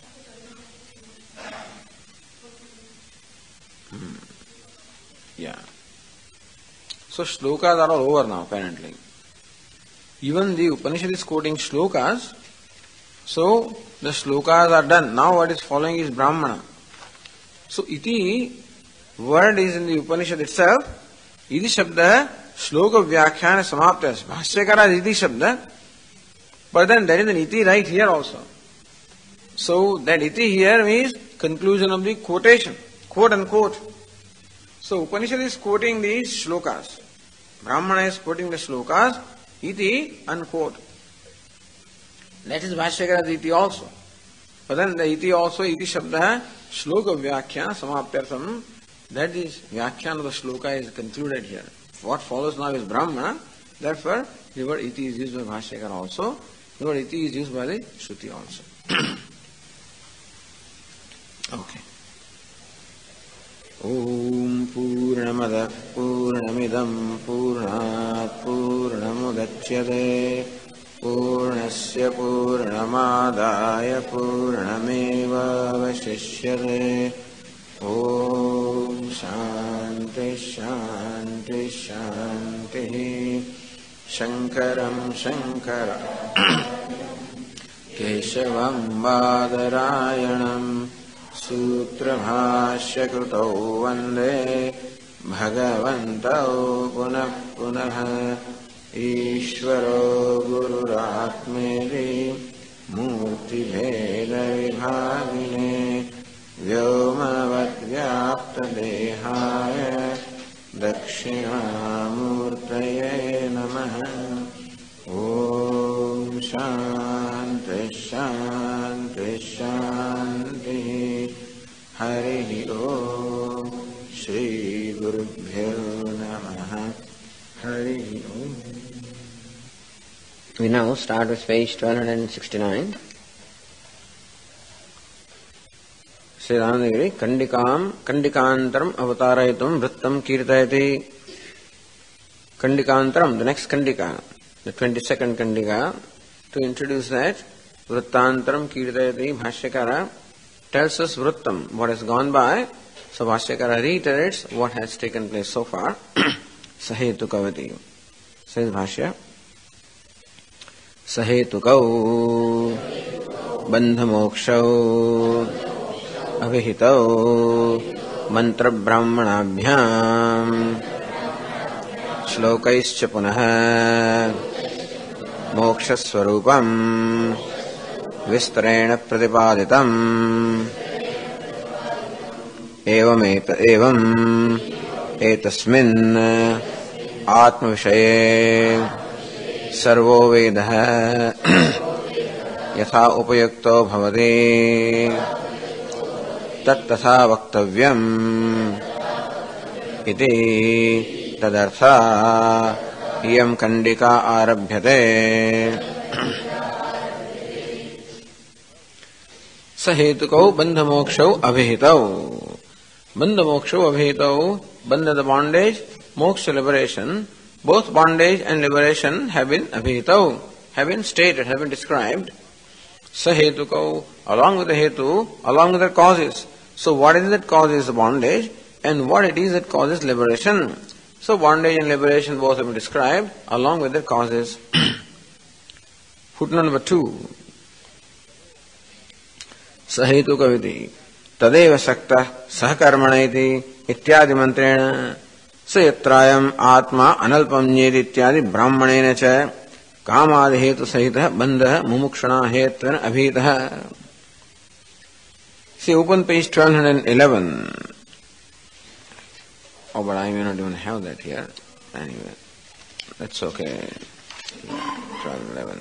Hmm. Yeah. So shlokas are all over now, apparently. Even the Upanishad is quoting shlokas. So the shlokas are done. Now what is following is Brahmana. So iti word is in the Upanishad itself. Iti shabda shloka vyakhyana samaptyas. Bhashyakara is iti shabda. But then there is an iti right here also. So that iti here means conclusion of the quotation, quote unquote. So Upanishad is quoting these shlokas. Brahmana is quoting the shlokas, iti unquote. That is Bhashyakara's iti also. But then the iti also, iti shabda, shloka vyakhya samapyatham, that is, vyakhyan of the shloka is concluded here. What follows now is Brahma, therefore the word iti is used by Bhashyakara also, the word iti is used by the Shruti also. Okay. Om Purnamada Purnamidam Purnat Purnamudachyate Purnasya Purnamadaya Purnameva Vashishyate. Om Shanti Shanti Shanti. Shankaram Shankara Keshavam Badarayanam Sutrabhashyakrutau Vande Bhagavantau Punah Punah Ishvaro Gururatmeri Murti Bheda Vibhagine Vyomavat Vyapta Dehaya Dakshinamurtaye Namaha. Om Shanti Shanti Shanti. Hari Om. Shri Gurubhyo Namaha. Hari Om.
We now start with page twelve sixty-nine.
Sri Ramanagiri, Kandikam, Kandikantaram Avatarayatum Vrittam Kirtayati. Kandikantaram, the next Kandika, the twenty-second Kandika, to introduce that, Vrittantaram Kirtayati, Bhashyakara tells us Vrittam, what has gone by, so Bhashyakara reiterates what has taken place so far. Sahetu Kavati. Says Bhashya, Sahetukau Bandhamokshau Avihitau Mantra Brahmanabhyam Shlokaischa Punaha Mokshaswarupam Vistarena Pratipaditam Evam Evam Etasmin Atmavishaye Sarvo Vedah Yatha Upayukto Bhavati Tatthatha Vaktavyam Iti Tadartha Iyam Kandika Arabhyate. Sahetukau Bandhamokshau Abhihitau. Bandhamokshau Abhihitau. Bandha the bondage, moksha liberation. Both bondage and liberation have been abhihitau, have been stated, have been described. Sahetukau, along with the hetu, along with the causes. So what is it that causes the bondage and what it is that causes liberation? So bondage and liberation both have been described along with their causes. Footnote number two. Sahetukaviti tadeva sakta sahakarmanaiti ityadi mantrena sayatrayam atma analpam nyeti ityadi brahmanena cha कामादि हेतु सहित बंध मुमुक्षणा हेतु अभीतः. See, open page twelve eleven. Oh, but I may not even have that here. Anyway, that's okay. twelve eleven.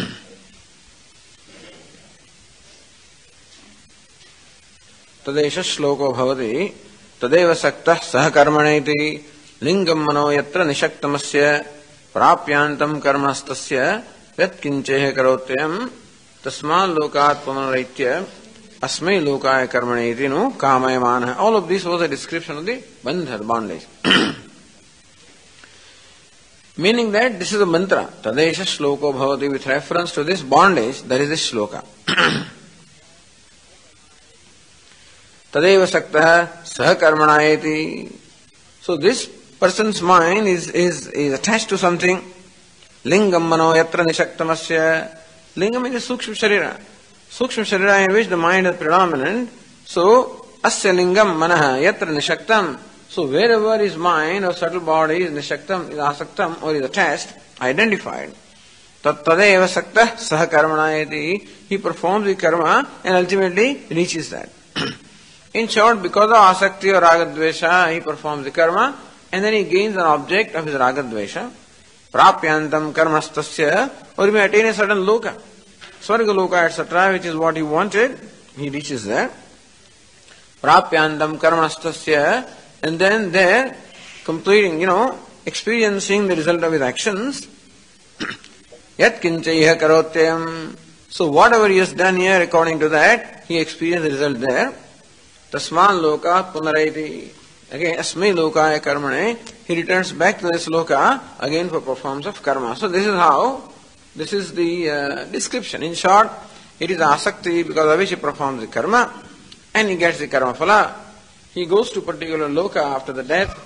तदेश श्लोको भवति तदेव सक्तः सह कर्मणेति लिंगम मनो यत्र निषक्तमस्य प्राप्यांतम कर्मस्तस्य यत्किंचेह करोत्यम तस्मात् लोकात् पुनरैत्य अस्मै लोकाय कर्मणेति नु कामयमानः. All of this was a description of the bandha, bondage. Meaning that this is a mantra. Tadesha shloko bhavati, with reference to this bondage, that is this shloka. Tadeva saktah sah karmanayeti. So this person's mind is, is, is attached to something. Lingam mano yatra nishaktamasya. Lingam is a sukshma sharira. Sukshma sharira in which the mind is predominant. So, asya lingam manaha yatra nishaktam. So wherever his mind or subtle body is nishaktam, is asaktam or is attached, identified. Tat tadeva saktah saha karmanayati. He performs the karma and ultimately reaches that. In short, because of asakti or ragadvesha, he performs the karma and then he gains an object of his ragadvesha. Prapyantam karmastasya, or he may attain a certain loka. Svargaloka, et cetera, which is what he wanted, he reaches there. Prapyandam karmanastasya, and then there, completing, you know, experiencing the result of his actions. Yat kinchaiha karotyam. So whatever he has done here, according to that, he experienced the result there. Tasman loka punaraiti. Again, asmi lokaya karmane. He returns back to this loka again for performance of karma. So this is how, this is the uh, description. In short, it is asakti because of which he performs the karma and he gets the karma phala. He goes to particular loka after the death